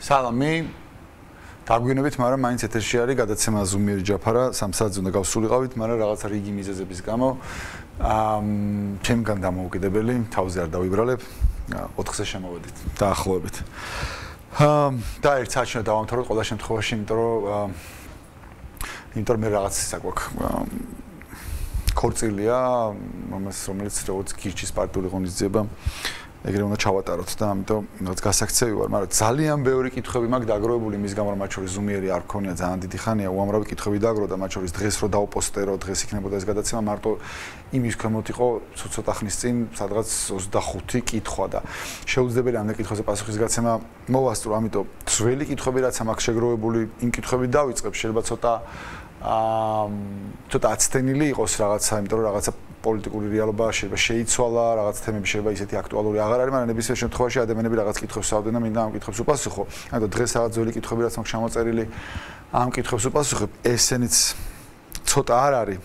სალამი. დაგვიანებით, მაგრამ მაინც ეთერში არის გადაცემა Zoom-იერი ჯაფარა, 3 საათზე უნდა გავსულიყავით, მაგრამ რაღაცა რიგი მიზეზების გამო ჩემგან დამოუკიდებელი, თავზე არ დავიბრალებ, 4-ზე შემოვედით, დაახლოებით. და ერთ საათში დავამთავროთ ყველა შემთხვევაში, იმიტომ რომ მე რაღაც ისა გვაქვს ქორწილია, რომელიც როგორც გირჩის პარტიული ღონისძიება ეგრე უნდა ჩავატაროთ და ამიტომ რაღაც გასაქცევი ვარ, მაგრამ ძალიან ბევრი კითხვები მაქვს დაგროვებული მის გამო, რომ მათ შორის Zoom-იერი არ ქონია ძალიან დიდი ხანია, უამრავი კითხვები დაგროვა და მათ შორის დღეს რო დავპოსტერო, დღეს იქნებოდა ეს გადაცემა, მარტო იმის ქვემოთ იყო ცოტა ხნის წინ, სადღაც 25 კითხვა და შეუძლებელი ამ კითხვაზე პასუხის გაცემა მოვასწრო, ამიტომ ძველი კითხვები რაც მაქვს შეგროვებული, იმ კითხვებით დავიწყებ, შეიძლება ცოტა აცდენილი იყოს რაღაცა, იმიტომ რომ რაღაცა პოლიტიკური რეალობა შეიძლება შეიცვალა, რაღაც თემები შეიძლება ისეთი აქტუალური აღარ არის, მაგრამ ნებისმიერ შემთხვევაში ადამიანები რაღაც კითხვებს ავდნენ და მინდა ამ კითხვებს უპასუხო. ამიტომ დღეს რაღაც ძველი კითხვები რაც მაქვს ჩამოწერილი, ამ კითხვებს უპასუხებ, ესენიც ცოტა არ არის.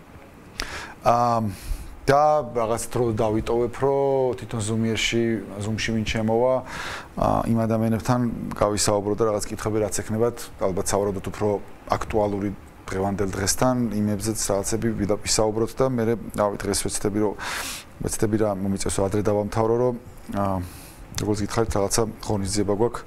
და რაღაც დრო დავიტოვებ, რომ თვითონ Zoom-ში ვინ შემოვა, იმ ადამიანებთან გავისაუბრო და რაღაც კითხვები რაც ექნებათ, ალბათ სავარაუდოდ უფრო აქტუალური დღევანდელ დღესთან იმებზეც რაღაცები ვისაუბროთ და მე დღეს ვეცდები რა მომიწევს ადრე დავამთავრო, რომ როგორც გითხარით რაღაცა ღონისძიება გვაქვს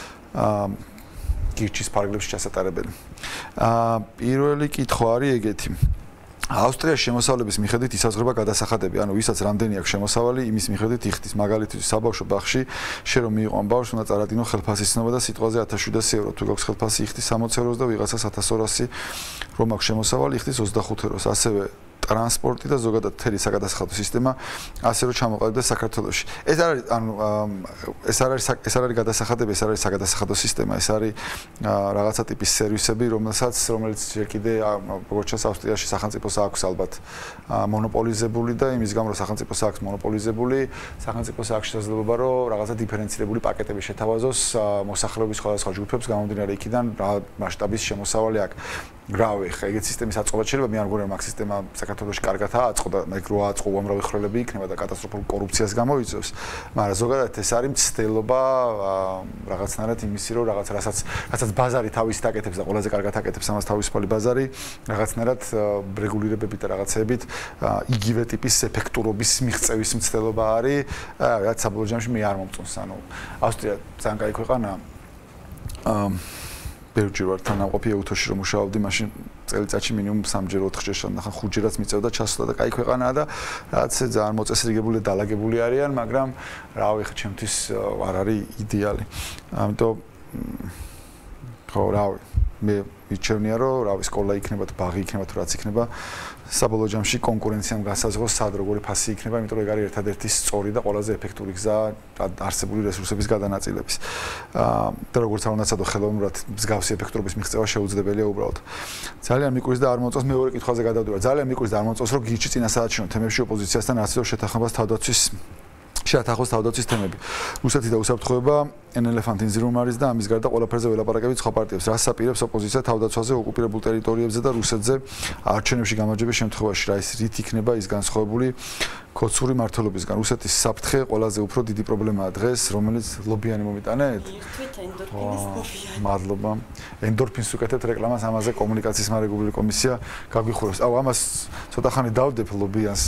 გირჩის ფარგლებში ჩასატარებელი. პირველი კითხვა არის ეგეთი. ავსტრიაში შემოსავლების მიხედვით ისაზღვრება გადასახადები, ანუ ვისაც რამდენი აქვს შემოსავალი, იმის მიხედვით იხდის. მაგალითად, საბავშვო ბაღში შენ რომ მიიყვან ბავშვს, უნდა წარადგინო ხელფასის ცნობა და სიტყვაზე 1700 ევრო. თუ გაქვს ხელფასი, იხდის 60 ევროს და ვიღაცას 1200, რომ აქვს შემოსავალი, იხდის 25 ევროს. ასევე ტრანსპორტი და ზოგადად მთელი საკადასახადო სისტემა ასე რომ ჩამოყალიბდა საქართველოში. ეს არ არის გადასახადები, ეს არის საკადასახადო სისტემა, ეს არის რაღაცა ტიპის სერვისები, რომელიც ჯერ კიდე როგორც ჩანს ავსტრიაში სახელმწიფოს აქვს ალბათ მონოპოლიზებული და იმის გამო რომ სახელმწიფოს აქვს მონოპოლიზებული, სახელმწიფოს აქვს შესაძლებლობა რომ რაღაცა დიფერენცირებული პაკეტები შეთავაზოს მოსახლეობის სხვადასხვა ჯგუფებს გამომდინარე იქიდან რა მასშტაბის შემოსავალი აქვს. გრავე, ხა ეგეთ სისტემის აწყობა შეიძლება, მე არ მგონია რომ აქ სისტემა საქართველოში კარგადაა აწყო და ეგ რო აწყო უამრავი ხრელები იქნება და კატასტროფულ კორუფციას გამოიწვევს, მაგრამ ზოგადად ეს არის მცდელობა რაღაცნაირად იმისი რომ რასაც ბაზარი თავისით აკეთებს და ყველაზე კარგად აკეთებს ამას თავისუფალი ბაზარი, რაღაცნაირად რეგულირებებით და რაღაცეებით იგივე ტიპის ეფექტურობის მიღწევის მცდელობა არის, რაც საბოლოო ჯამში მე არ მომწონს, ანუ ავსტრია ძალიან კაი ქვეყანაა. ბევრჯერ ვარ თანამყოფი ეუთოში რომ მუშაობდი, მაშინ წელიწადში მინიმუმ 3-ჯერ 4-ჯერ შანახან 5-ჯერაც მიწევდა ჩასვლა და კაი ქვეყანაა და რაც ძალიან მოწესრიგებული და დალაგებული არიან, მაგრამ რავი ხა ჩემთვის არ არის იდეალი. ამიტომ ხო რავი მე ვიჩვენია რომ რავი სკოლა იქნება თუ ბაღი იქნება თუ რაც იქნება საბოლოო ჯამში კონკურენციამ გასაზღვროს სად როგორი ფასი იქნება, იმიტომ რომ ეგ არის ერთადერთი სწორი და ყველაზე ეფექტური გზა არსებული რესურსების გადანაწილების. და როგორც არ უნდა ცადო ხელოვნურად მსგავსი ეფექტურობის მიღწევა შეუძლებელია უბრალოდ. ძალიან მიკვრის და არ მომწონს მეორე კითხვაზე გადავდივარ. ძალიან მიკვრის და არ მომწონს რომ გირჩი წინასაათჩინო თემებში ოპოზიციასთან არცერთო შეთანხმებას შეათანხმოს თავდაცვის თემები. რუსეთი და უსაფრთხოება ელეფანტინზე რომ არის და ამის გარდა ყველაფერზე ველაპარაკებით სხვა პარტიებს. რას აპირებს ოპოზიცია თავდაცვაზე ოკუპირებულ ტერიტორიებზე და რუსეთზე არჩევნებში გამარჯვების შემთხვევაში, რა ის რით იქნება ის განსხვავებული კოცური მართლობისგან. რუსეთის საფრთხე ყველაზე უფრო დიდი პრობლემაა დღეს, რომელიც ლობიანი მომიტანეთ? მადლობა. ენდორფინს უკეთებთ რეკლამას, ამაზე კომუნიკაციის მარეგულირებული კომისია გაგვიხურებს. ამას ცოტა ხანი დავდებ ლობიანს.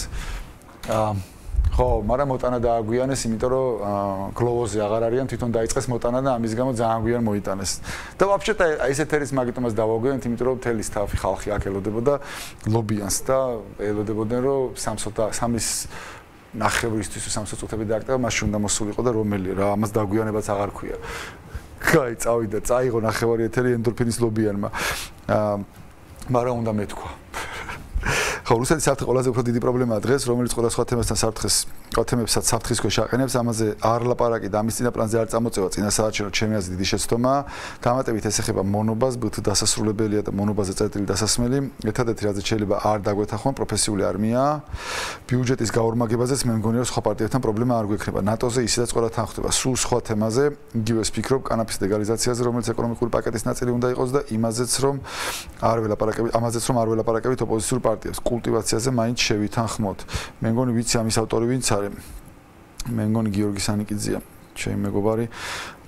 ხო, მაგრამ მოტანა დააგვიანეს, იმიტომ რომ გლოვოზე აღარ არიან, თვითონ დაიწყეს მოტანა და ამის გამო ძალიან გვიან მოიტანეს. და ვაფშეტა ეს ეთერის მაგიტომას დავაგვიანეთ, იმიტომ რომ მთელი სტაფი ხალხი აქ ელოდებოდა ლობიანს და ელოდებოდნენ რომ 3 ნახევრისთვის 3 წუთები დააკეთება, მაშინ უნდა მოსულიყო და რომელია რა, ამას დაგვიანებაც აღარ ქვია. კაი, წავიდა, წაიღო ნახევარი ეთერი ენდორფინის ლობიანმა. მაგრამ უნდა მეთქვა. ხო, რუსეთის საფრთხე ყველაზე უფრო დიდი პრობლემაა დღეს, რომელიც ყველა სხვა თემასთან თემებსაც საფრთხის ქვეშ აყენებს, ამაზე არ ლაპარაკი და ამის წინაპლანზე არ წამოწევა წინასაათში, რომ ჩემი აზრით დიდი შეცდომაა. დამატებით ეს ეხება მონობას, ბთ დასასრულებელია და მონობაზე წერტილი დასასმელი. ერთადერთი რაზეც შეიძლება არ დაგვეთანხმონ პროფესიული არმია. ბიუჯეტის გაორმაგებაზეც მე მგონია რომ სხვა პარტიებთან პრობლემა არ გვექნება. ნატოზე ისედაც ყველა თან ხდება. სულ სხვა თემაზე, იგივეს ფიქრობ კანაფის ლეგალიზაციაზე, რომელიც ეკონომიკური პაკეტის ნაწილი უნდა იყოს და ამაზეც რომ არ ველაპარაკებით ოპოზიციურ პარტიებს. კულტივაციაზე მაინც შევითანხმოთ. მე მგონი ვიცი ამის ავტორი ვინც არის. მე მგონი გიორგი სანიკიძეა, ჩემი მეგობარი.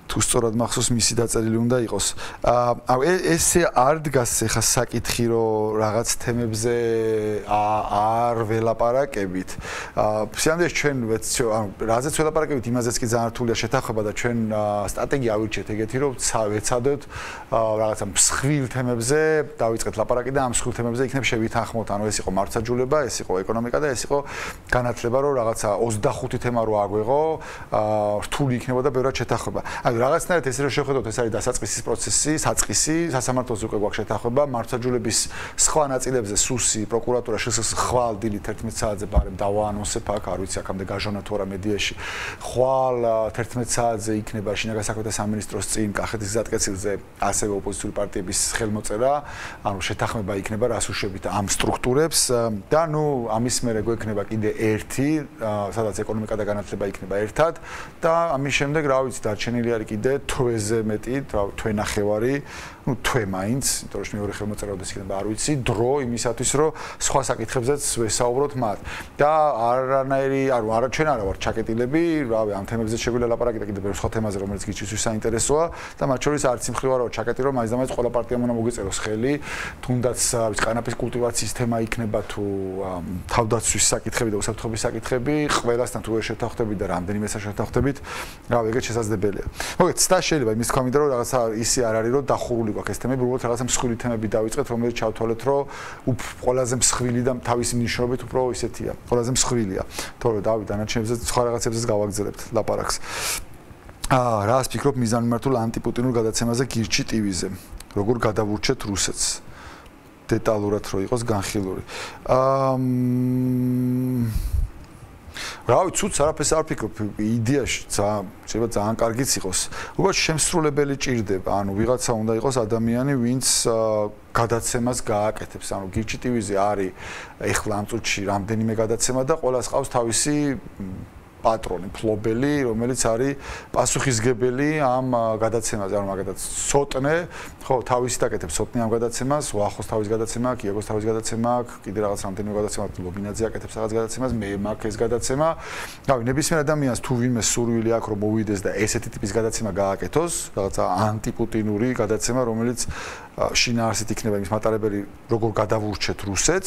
თუ სწორად მახსოვს მისი დაწერილი უნდა იყოს. ესე არ დგას ხა საკითხი რომ რაღაც თემებზე არ ველაპარაკებით. სიამოვნებაში ჩვენ რაზეც ველაპარაკებით, იმაზეც კი ძალიან რთულია შეთანხმება და ჩვენ სტრატეგია ავირჩიეთ ეგეთი რომ ვეცადოთ რაღაცა მსხვილ თემებზე დავიწყეთ ლაპარაკი და ამ მსხვილ თემებზე იქნებ შევითანხმოთ. ანუ ეს იყო მართლმსაჯულება, ეს იყო ეკონომიკა და ეს იყო განათლება, რომ რაღაცა 25 თემა რო აგვეღო, რთული იქნებოდა ბევრად შეთანხმება. რაღაცნაირად ესე რომ შევხედოთ, ეს არის დასაწყისის პროცესი, საწყისი, სასამართლოს უკვე გვაქვს შეთანხმება, მართლმსაჯულების სხვა ნაწილებზე სუსი, პროკურატურა შესაძლოა ხვალ დილით 11 საათზე ბარემ დავაანონსებ აქ, არ ვიცი აქამდე გაჟონა თუ არა მედიაში. ხვალ 11 საათზე იქნება შინაგან საქმეთა სამინისტროს წინ კახეთის გზატკეცილზე ასევე ოპოზიციური პარტიების ხელმოწერა, ანუ შეთანხმება იქნება რას უშვებით ამ სტრუქტურებს და ნუ ამის მერე გვექნება კიდე ერთი, სადაც ეკონომიკა და განათლება იქნება ერთად და ამის შემდეგ რა ვიცი დარჩენილი არის კიდე თვეზე მეტი, თვენახევარი, ну თვე მაინც, იმიტომ რომ მეორე ხელმოწერა როდეს იქნება არ ვიცი, დრო იმისათვის რომ სხვა საკითხებზეც ვესაუბროთ მათ. და არანაირი, არა ჩვენ არა ვართ ჩაკეტილები, რავი, ამ თემებზე შეგვიძლია ლაპარაკი და კიდე ბევრ სხვა თემაზე, რომელიც გირჩისთვის საინტერესოა და მათ შორის არც იმ ხრივ არა ჩაკეტი, რომ მაინც და მაინც ყველა პარტიამ უნდა მოგეწეროს ხელი, თუნდაც კანაფის კულტივაციის თემა იქნება თუ თავდაცვის საკითხები და უსაფრთხოების საკითხები, ყველასთან თუ ვერ შეთანხმდებით და რამდენიმესთან შეთანხმდებით, რავი, ეგეც შესაძლებელია. მოგეთ, ცდა შეიძლება იმის თქვა მინდა რომ რაღაცა ისი არ არის რომ დახურული გვაქვს ეს თემები, უბრალოდ რაღაცა მსხვილი თემები დავიწყეთ, რომელიც ჩავთვალეთ, რომ ყველაზე მსხვილი და თავისი მნიშვნელობით უფრო ისეთია, ყველაზე მსხვილია. თორე დავით დანარჩენებზე სხვა რაღაცებზეც გავაგზავნებთ ლაპარაკს. რას ფიქრობ მიზანმიმართულ ანტიპუტინურ გადაცემაზე გირჩი ტივიზე? როგორ გადავურჩეთ რუსეთს? დეტალურად რო იყოს განხილული. რავი, ცუც არაფერს არ ფიქრობ, იდეაში შეიძლება ძალიან კარგიც იყოს. უბრალოდ შემსრულებელი ჭირდება, ანუ ვიღაცა უნდა იყოს ადამიანი, ვინც გადაცემას გააკეთებს. ანუ გირჩი ტივიზე არის ეხლა ამ წუთში რამდენიმე გადაცემა და ყველას ყავს თავისი პატრონი, ფლობელი, რომელიც არის პასუხისგებელი ამ გადაცემაზე, ანუ მაგათაც სოტნე, ხო, თავისი დაკეთებს სოტნე ამ გადაცემას, ვახოს თავის გადაცემა, კიეგოს თავის გადაცემა, კიდე რაღაც რამდენიმე გადაცემა, ლობინაძე აკეთებს რაღაც გადაცემას, მე მაქვს ეს გადაცემა. რავი, ნებისმიერ ადამიანს თუ ვინმე სურვილი აქვს, რომ მოვიდეს და ესეთი ტიპის გადაცემა გააკეთოს, რაღაცა ანტიპუტინური გადაცემა, რომელიც შინაარსით იქნება იმის მატარებელი, როგორ გადავურჩეთ რუსეთს.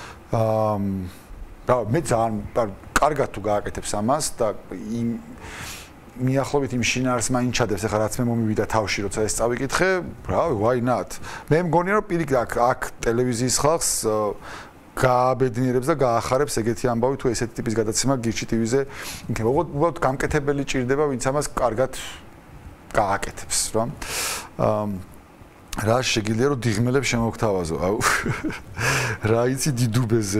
მე ძალიან კარგად თუ გააკეთებს ამას და მიახლოვით იმ შინაარსს მაინც ჩადებს, ახლა რაც მე მომივიდა თავში, როცა ეს წავიკითხე, რავი, why not? მე მგონია რომ პირიქით აქ ტელევიზიის ხალხს გააბედნიერებს და გაახარებს ეგეთი ამბავი თუ ესეთი ტიპის გადაცემა გირჩი ტივიზე იქნება. უბრალოდ გამკეთებელი ჭირდება, ვინც ამას კარგად გააკეთებს, რა. რა შეგიძლია რომ დიღმელებს შემოგთავაზო? აუ. რა იცი დიდუბეზე?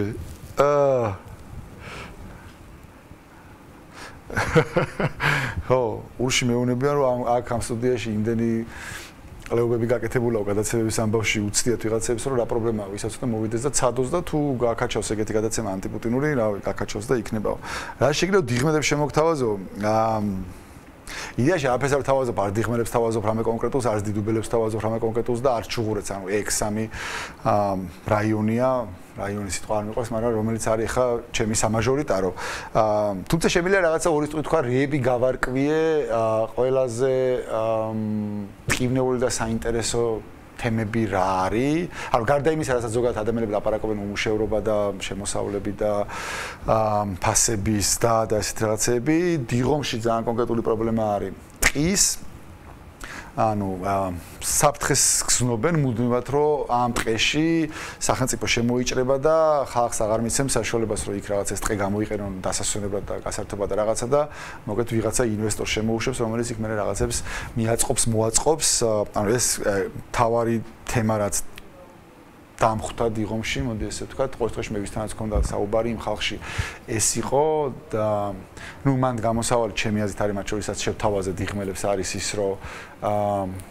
ხო, ურში მეუბნებიან რომ აქ ამ სტუდიაში იმდენი ყლეობები გაკეთებულა გადაცემების ამბავში უცდიათ ვიღაცებს რომ რა პრობლემაა, ვისაც უნდა მოვიდეს და ცადოს და თუ გააკაჩავს ეგეთი გადაცემა ანტიპუტინური, რავი, გააკაჩავს და იქნებაო. რა შეგიძლია დიღმელებს შემოგთავაზო? იდეაში არაფერს არ ვთავაზობ, არ დიღმელებს თავაზობ რამე კონკრეტულს, არც დიდუბელებს თავაზობ რამე კონკრეტულს და არც ჩუღურეთს, ანუ X3 რაიონია, რაიონის სიტყვა არ მიყვარს, მაგრამ რომელიც არის ხა ჩემი სამაჟორიტარო. თუმცა შემიძლია რაღაცა ორი წუთი თქვა, რეები გავარკვიე, ყველაზე მყინვარული და საინტერესო თემები რა არის? ანუ გარდა იმისა, რასაც ზოგადად ადამიანები ლაპარაკობენ უმუშევრობა და შემოსავლები და ფასების და ესეთ რაღაცები, დიღომში ძალიან კონკრეტული პრობლემა არის. ტყის ანუ საფრთხეს გზნობენ მუდმივად, რომ ამ ტყეში სახელმწიფო შემოიჭრება და ხალხს აღარ მიცემს საშუალებას, რომ იქ რაღაც ეს ტყე გამოიყენონ დასასვენებლად და გასართობად და რაღაცა და მოგეთ ვიღაცა ინვესტორს შემოუშვებს, რომელიც იქ მე რაღაცებს მიაწყობს, მოაწყობს, ანუ ეს თავარი თემა რაც დამხვდა დიღომში, მოდი ესე ვთქვათ, ყოველ დღეში მე ვისთანაც ქონდა საუბარი იმ ხალხში ეს იყო და ნუ მან გამოსავალი ჩემი აზრით არის მათ შორისაც შევთავაზე დიღმელებს არის ის, რომ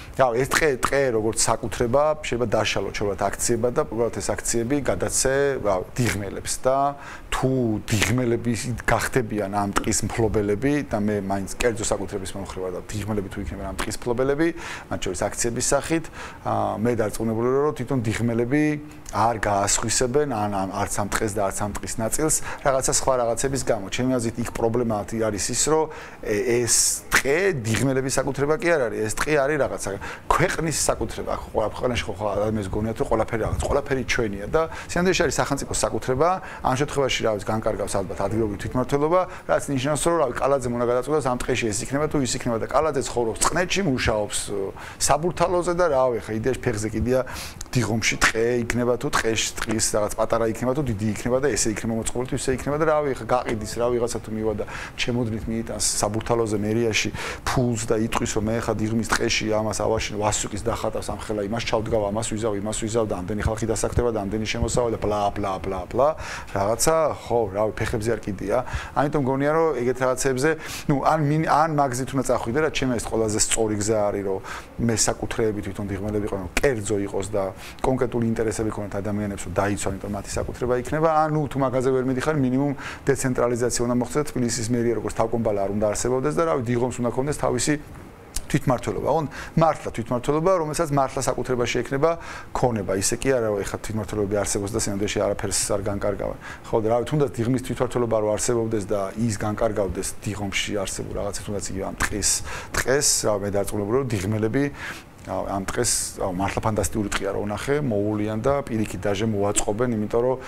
რა ეს ტყე როგორც საკუთრება შეიძლება დაშალოთ შეიძლება აქციება და უბრალოდ ეს აქციები გადაცე დიღმელებს და თუ დიღმელების გახდებიან ამ ტყის მფლობელები და მე მაინც კერძო საკუთრების მომხრება და დიღმელები თუ იქნებიან ამ ტყის მფლობელები მათ შორის აქციების სახით მე დარწმუნებული ვარ რომ თვითონ დიღმელები არ გაასხვისებენ არც ამ ტყეს და არც ამ ტყის ნაწილს რაღაცა სხვა რაღაცების გამო ჩემი აზრით იქ პრობლემა არის ის რომ ეს ტყე დიღმელების საკუთრება კი არ არის ეს ტყე არის რაღაცა ქვეყნის საკუთრება ხო ქვეყანაში ხო ადამიანს გონიათ რომ ყველაფერი ჩვენია და სინამდვილეში არის სახელმწიფოს საკუთრება ამ შემთხვევაში რა ვიცი განკარგავს ალბათ ადგილობრივი თვითმმართველობა რაც ნიშნავს რომ რავი კალაძემ უნდა გადაწყვიტოს ამ ტყეში ეს იქნება თუ ის იქნება და კალაძე ცხოვრობს წყნეთში მუშაობს საბურთალოზე და რავი ხა იდეაში ფეხზე კიდია დიღომში ტყე იქნება თუ ტყის რაღაც პატარა იქნება თუ დიდი იქნება და ესე იქნება მოწყობილი თუ ისე იქნება და რავი ხა გაყიდის რა ვიღაცა თუ მივა და ჩემოდნით მიიტანს საბურთალოზე მერიაში ფულს და იტყვის რომ მე ხა დიღმის ტყეში ამას ავაშინე ვასუკის დახატავს ამ ხელა იმას ჩავდგავ ამას ვიზავ და ამდენი ხალხი დასაკრება და ამდენი შემოსავალი და ბლა ბლა ბლა ბლა რაღაცა ხო რავი ფეხებზე არ კიდია ამიტომ გონია რომ ეგეთ რაღაცებზე ნუ ან მაგზით უნდა წახვიდე რა ჩემს ყველაზე სწორი გზა არის რომ მე საკუთრეები თვითონ დიღმელები იყო რომ კერძო იყოს და კონკრეტული ინტერესები ქონათ ადამიანებს რომ დაიცვან იმიტომ მათი საკუთრება იქნება ანუ თუ მაგაზე ვერ მიდიხარ მინიმუმ დეცენტრალიზაცია უნდა მოხდეს თბილისის მერია როგორც თავკომბალა არ უნდა არსებობდეს და რავი დიღომს უნდა ქონდეს თავისი თვითმმართველობა, ოღონდ მართლა თვითმმართველობა, რომელსაც მართლა საკუთრებაში ექნება ქონება, ისე კი არა რომ ეხლა თვითმმართველობები არსებობს და სინამდვილეში არაფერს არ განკარგავენ. ხო და რავი, თუნდაც დიღმის თვითმმართველობა რო არსებობდეს და ის განკარგავდეს დიღომში არსებულ რაღაცას, თუნდაც იგივე ამ ტყეს, რა მე დარწმუნებული რომ დიღმელები ამ ტყეს მართლა ფანტასტიკური ტყია რო ნახე, მოულიან და პირიქით დაჟე მოაწყობენ, იმიტომ რომ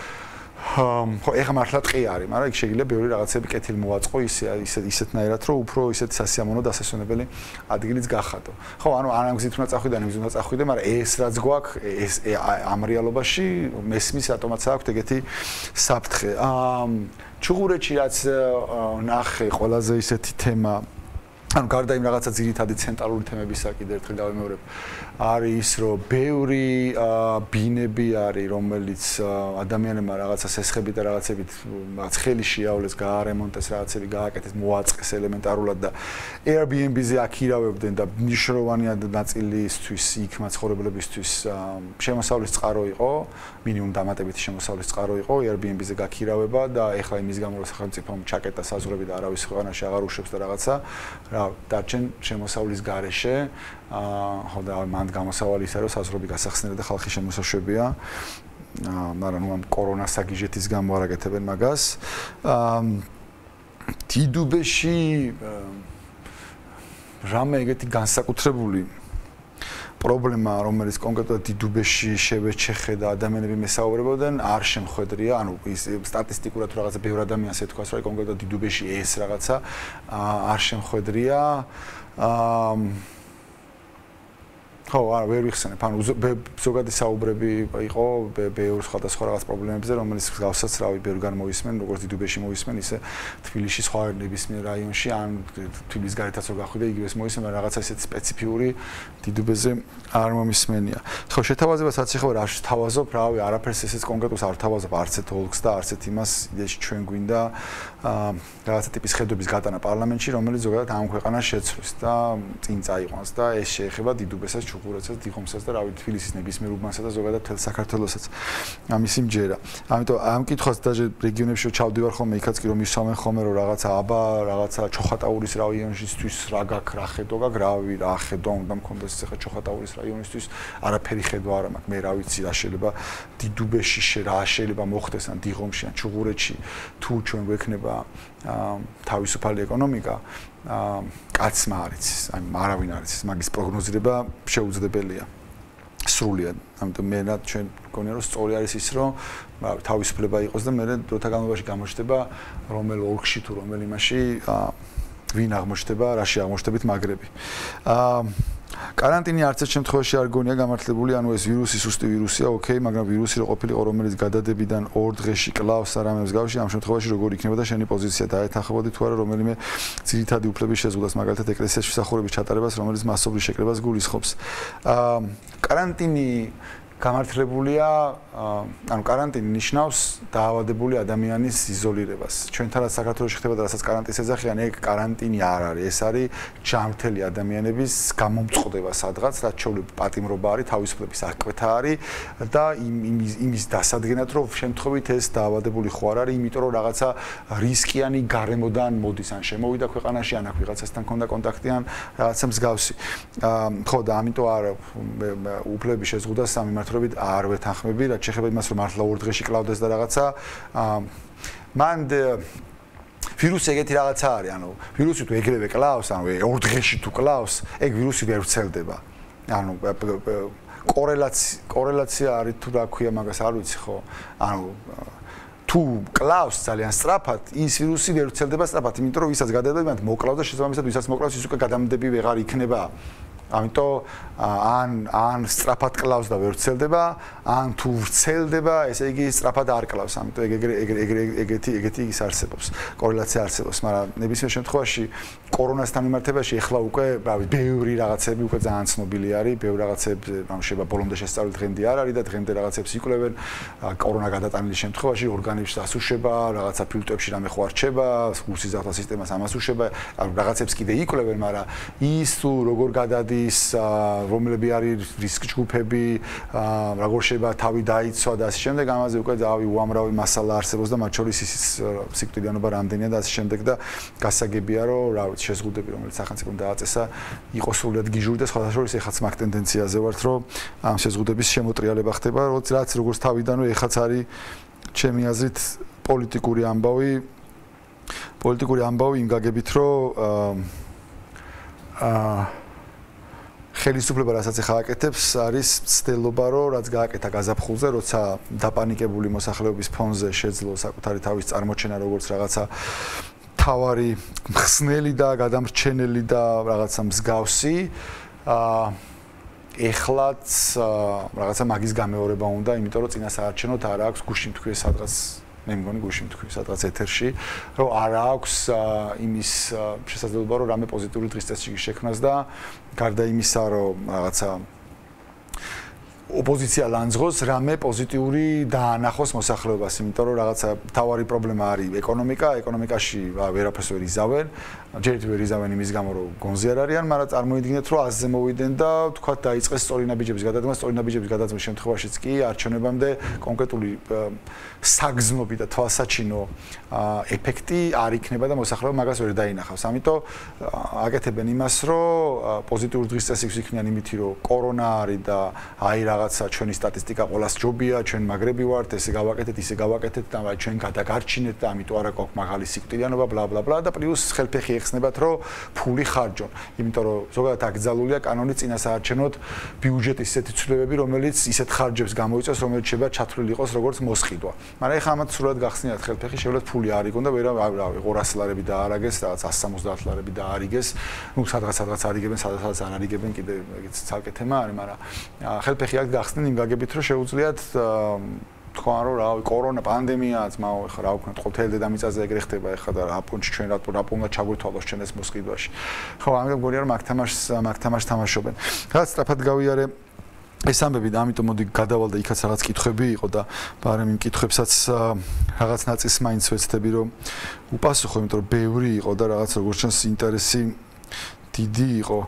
ხო ეხა მართლა ტყე არის, მაგრამ იქ შეიძლება ბევრი რაღაცები კეთილი მოაწყო ისეთნაირად, რომ უფრო ისეთი სასიამოვნო დასასვენებელი ადგილიც გახადო. ხო, ანუ არ ამგზით უნდა წახვიდე, ამგზით უნდა წახვიდე, მაგრამ ეს რაც გვაქვს, ეს ამ რეალობაში მესმის რატომაც აქვს ეგეთი საფრთხე. ჩუღურეთში რაც ნახე ყველაზე ისეთი თემა ანუ გარდა იმ რაღაცა ძირითადი ცენტრალური თემებისა კიდევ ერთხელ დავიმეორებ არის ის რომ ბევრი ბინები არის რომელიც ადამიანებმა რაღაცა სესხებით და რაღაცებით რაღაც ხელი შეავლეს გაარემონტეს რაღაცები გააკეთეს მოაწყეს ელემენტარულად და Airbnb-ზე აქირავებდნენ და მნიშვნელოვანი ნაწილისთვის იქ მაცხოვრებლებისთვის შემოსავლის წყარო იყო მინიმუმ დამატებითი შემოსავლის წყარო იყო Airbnb-ზე გაქირავება და ეხლა იმის გამო რომ სახელმწიფომ ჩაკეტა საზღვრები და არავის ქვეყანაში აღარ უშვებს და რაღაცა დარჩენ შემოსავლის გარეშე ხო და მანდ გამოსავალი ისაა რომ საზღვრები გასახსნელი და ხალხი შემოსაშვებია მაგრამ ნუ ამ კორონას საგიჟეთის გამო არ აკეთებენ მაგას დიდუბეში რამე ეგეთი განსაკუთრებული პრობლემა რომელიც კონკრეტულად დიდუბეში შევეჩეხე და ადამიანები მესაუბრებოდნენ არ შემხვედრია ანუ ის სტატისტიკურად რაღაცა ბევრ ადამიანს ეთქვას რომ კონკრეტულად დიდუბეში ეს რაღაცა არ შემხვედრია ხო, არ ვერ ვიხსენებ, ანუ ზოგადი საუბრები იყო ბევრ სხვადასხვა რაღაც პრობლემებზე, რომელიც გავსაც რავი ბევრ განმოვისმენ, როგორც დიდუბეში მოვისმენ, ისე თბილისში სხვა ნებისმიერ რაიონში, ან თბილისის გარეთაც რო გახვიდე, იგივეს მოვისმენ, მაგრამ რაღაცა ისეთი სპეციფიური დიდუბეზე არ მომისმენია. ხო, შეთავაზებასაც ეხება რა თავაზობ, რავი, არაფერს ესეც კონკრეტულს არ თავაზობ, არც ერთ ოლქს და არც ერთ იმას იდეაში ჩვენ გვინდა რაღაცა ტიპის ხედვების გატანა პარლამენტში, რომელიც ზოგადად ამ ქვეყანას შეცვლის და წინ წაიყვანს და ეს შეეხება დიდუბესაც ჩუღურეთსაც, დიღომსაც და რავი თბილისის ნებისმიერ უბანსა და ზოგადად მთელ საქართველოსაც. ამისი მჯერა. ამიტომ ამ კითხვას დაჟე რეგიონებში ჩავდივარ ხოლმე, იქაც კი რომ მისვამენ ხოლმე რომ რაღაცა აბა, რაღაცა ჩოხატაურის რაიონისთვის რა გაქვს, რა ხედვა გაქვს, რავი, რა ხედვა უნდა მქონდეს ახლა ჩოხატაურის რაიონისთვის, არაფერი ხედვა არ მაქვს, მე რა ვიცი რა შეიძლება დიდუბეში რა შეიძლება მოხდეს ან დიღომში ან ჩუღურეთში თუ ჩვენ გვექნება თავისუფალი ეკონომიკა კაცმა არ იცის, აი არავინ არ იცის, მაგის პროგნოზირება შეუძლებელია. სრულად. ამიტომ მე რა ჩვენ გქონია რომ სწორი არის ის რომ თავისუფლება იყოს და მე დროთა განმავლობაში გამოჩნდება რომელ ოლქში თუ რომელ იმაში ვინ აღმოჩნდება, რაში აღმოჩნდებით მაგრები. კარანტინი არც ერთ შემთხვევაში არ გონია გამართლებული, ანუ ეს ვირუსი სუსტი ვირუსია, ოკეი, მაგრამ ვირუსი რო ყოფილიყო, რომელიც გადადებიდან 2 დღეში კლავს არამე მსგავსი, ამ შემთხვევაში როგორ იქნებოდა შენი პოზიცია და ეთანხმებოდი თუ არა რომელიმე ძირითადი უფლების შეზღუდვას, მაგალითად ეკლესიაში მსახურების ჩატარებას, რომელიც მასობრივ შეკრებას გულისხმობს. კარანტინი გამართლებულია, ანუ каранტინი ნიშნავს დაავადებული ადამიანის იზოლირებას. ჩვენთან რაც საქართველოში ხდება და რასაც каранტინს ეძახიან, ეგ каранტინი არ არის, ეს არის ჯანმრთელი ადამიანების გამომწყდება სადღაც, რაც ჩვეულებრივ პატიმრობა არის, თავისუფლების აღკვეთა არის და იმის დასადგენად, რომ შემთხვევით ეს დაავადებული ხო არ არის, იმიტომ რომ რაღაცა რისკიანი გარემოდან მოდის, ან შემოვიდა ქვეყანაში, ან აქ ვიღაცასთან ჰქონდა კონტაქტი, ან რაღაცა მსგავსი. ხო და ამიტომ არ უფლების შეზღუდვას სამიმართლებით არ ვეთანხმები, რაც შეეხება იმას, რომ მართლა ორ დღეში კლავდეს და რაღაცა. მან ვირუსი ეგეთი რაღაცა არის, ანუ ვირუსი თუ ეგრევე კლავს, ანუ ორ დღეში თუ კლავს, ეგ ვირუსი ვერ ვრცელდება. ანუ კორელაცია არის თუ რა ქვია მაგას არ ვიცი ხო? ანუ თუ კლავს ძალიან სწრაფად, ის ვირუსი ვერ ვრცელდება სწრაფად, იმიტომ რომ ვისაც გადადება, მათ მოკლავს და შესაბამისად ვისაც მოკლავს, ის უკვე გადამდები ვეღარ იქნება. ამიტომ ან სწრაფად კლავს და ვერ ვრცელდება, ან თუ ვრცელდება, ესე იგი სწრაფად არ კლავს. ამიტომ ეგეთი ის არსებობს. კორელაცია არსებობს, მაგრამ ნებისმიერ შემთხვევაში კორონასთან მიმართებაში ეხლა უკვე, რავი, ბევრი რაღაცები უკვე ძალიან ცნობილი არის, ბევრი რაღაცები, ანუ შეიძლება ბოლომდე შესწავლით დღემდე არ არის და დღემდე რაღაცებს იკვლევენ. კორონა გადატანილი შემთხვევაში ორგანიზმს ასუშება, რაღაცა ფილტრებში რამე ხო არ რჩება, უსიზავთა სისტემას ამას უშება, ანუ რაღაცებს კიდე იკვლევენ, მაგრამ ის თუ როგორ გადადის რომლები არის რისკ ჯგუფები, როგორ შეიძლება თავი დაიცვა და ასე შემდეგ, ამაზე უკვე დავი უამრავი მასალა არსებობს და მათ შორის ის სიკვდილიანობა რამდენია და ასე შემდეგ და გასაგებია რომ რა ვიცი შეზღუდები რომელიც სახელმწიფომ დააწესა იყოს სრულად გიჟური და სხვათა შორის ეხაც მაგ ტენდენციაზე ვართ რომ ამ შეზღუდების შემოტრიალება ხდება რაც როგორც თავიდანვე ეხაც არის ჩემი აზრით პოლიტიკური ამბავი იმ გაგებით რომ ხელისუფლება რასაც ახლა აკეთებს არის ცდელობა რომ რაც გააკეთა გაზაფხულზე როცა დაპანიკებული მოსახლეობის ფონზე შეძლო საკუთარი თავის წარმოჩენა როგორც რაღაცა თავარი მხსნელი და გადამრჩენელი და რაღაცა მსგავსი ეხლაც რაღაცა მაგის გამეორება უნდა იმიტომ რომ წინასაარჩევნოდ არ აქვს გუშინ თქვი სადღაც მე მგონი გუშინ თქვი სადღაც ეთერში რომ არ აქვს იმის შესაძლებლობა რომ რამე პოზიტიური დღის წესრიგი შექმნას და გარდა იმისა რომ რაღაცა ოპოზიცია ლანძღოს რამე პოზიტიური დაანახოს მოსახლეობას იმიტომ რომ რაღაცა თავარი პრობლემა არის ეკონომიკაში ვერაფერს ვერ იზავენ ჯერით ვერ იზავენ იმის გამო რომ გონზე არ არიან მაგრამ წარმოიდგინეთ რომ აზზე მოვიდნენ და თქვა დაიწყეს სწორი ნაბიჯების გადადგმა სწორი ნაბიჯების გადადგმის შემთხვევაშიც კი არჩევნებამდე კონკრეტული საგზნობი და თვალსაჩინო ეფექტი არ იქნება და მოსახლეობა მაგას ვერ დაინახავს ამიტომ აკეთებენ იმას რომ პოზიტიური დღის წესრიგს იქნიან იმითი რომ კორონა არის და აი რაღაცა ჩვენი სტატისტიკა ყოველას ჯობია, ჩვენ მაგრები ვართ, ესე გავაკეთეთ და ჩვენ გადაგარჩინეთ და ამიტომ არა გვაქვს მაღალი სიკვდილიანობა, ბლა ბლა ბლა და პლუს ხელფეხი ეხსნებათ, რომ ფული ხარჯონ. იმიტომ რომ ზოგადად აკრძალულია კანონი წინასაარჩევნოდ ბიუჯეტის ისეთი ცვლილებები, რომელიც ისეთ ხარჯებს გამოიწვევს, რომელიც შეიძლება ჩათვლილი იყოს როგორც მოსყიდვა. მაგრამ ეხლა ამათ სრულად გახსნიათ ხელფეხი, შეუძლია ფული არ იქონ და ვერავი 200 ლარები დაარაგეს, რაღაც 170 ლარები დაარიგეს. ნუ სადღაც არიგებენ, სადღაც არ არიგებენ, კიდე ეგეც ცალკე თემა არის, მაგრამ ხელფეხი აქ გახსნენ იმ გაგებით რომ შეუძლიათ თქვა რომ რავი კორონა პანდემია ძმაო ეხლა რა ვქნათ ყოველ დედამიწაზე ეგრე ხდება ეხლა და აპონჩი ჩვენ რატომ ჩაგვეთვალოს ჩვენ ეს მოსყიდვაში ხო ამიტომ გონია რომ მაგ თამაშს თამაშობენ რაც სწრაფად გავიარე ეს ამბები და ამიტომ მოდი გადავალ და იქაც რაღაც კითხვები იყო და ბარემ იმ კითხვებსაც რაღაც ნაწილს მაინც ვეცდები რომ უპასუხო იმიტომ რომ ბევრი იყო და რაღაც როგორც ჩანს ინტერესი დიდი იყო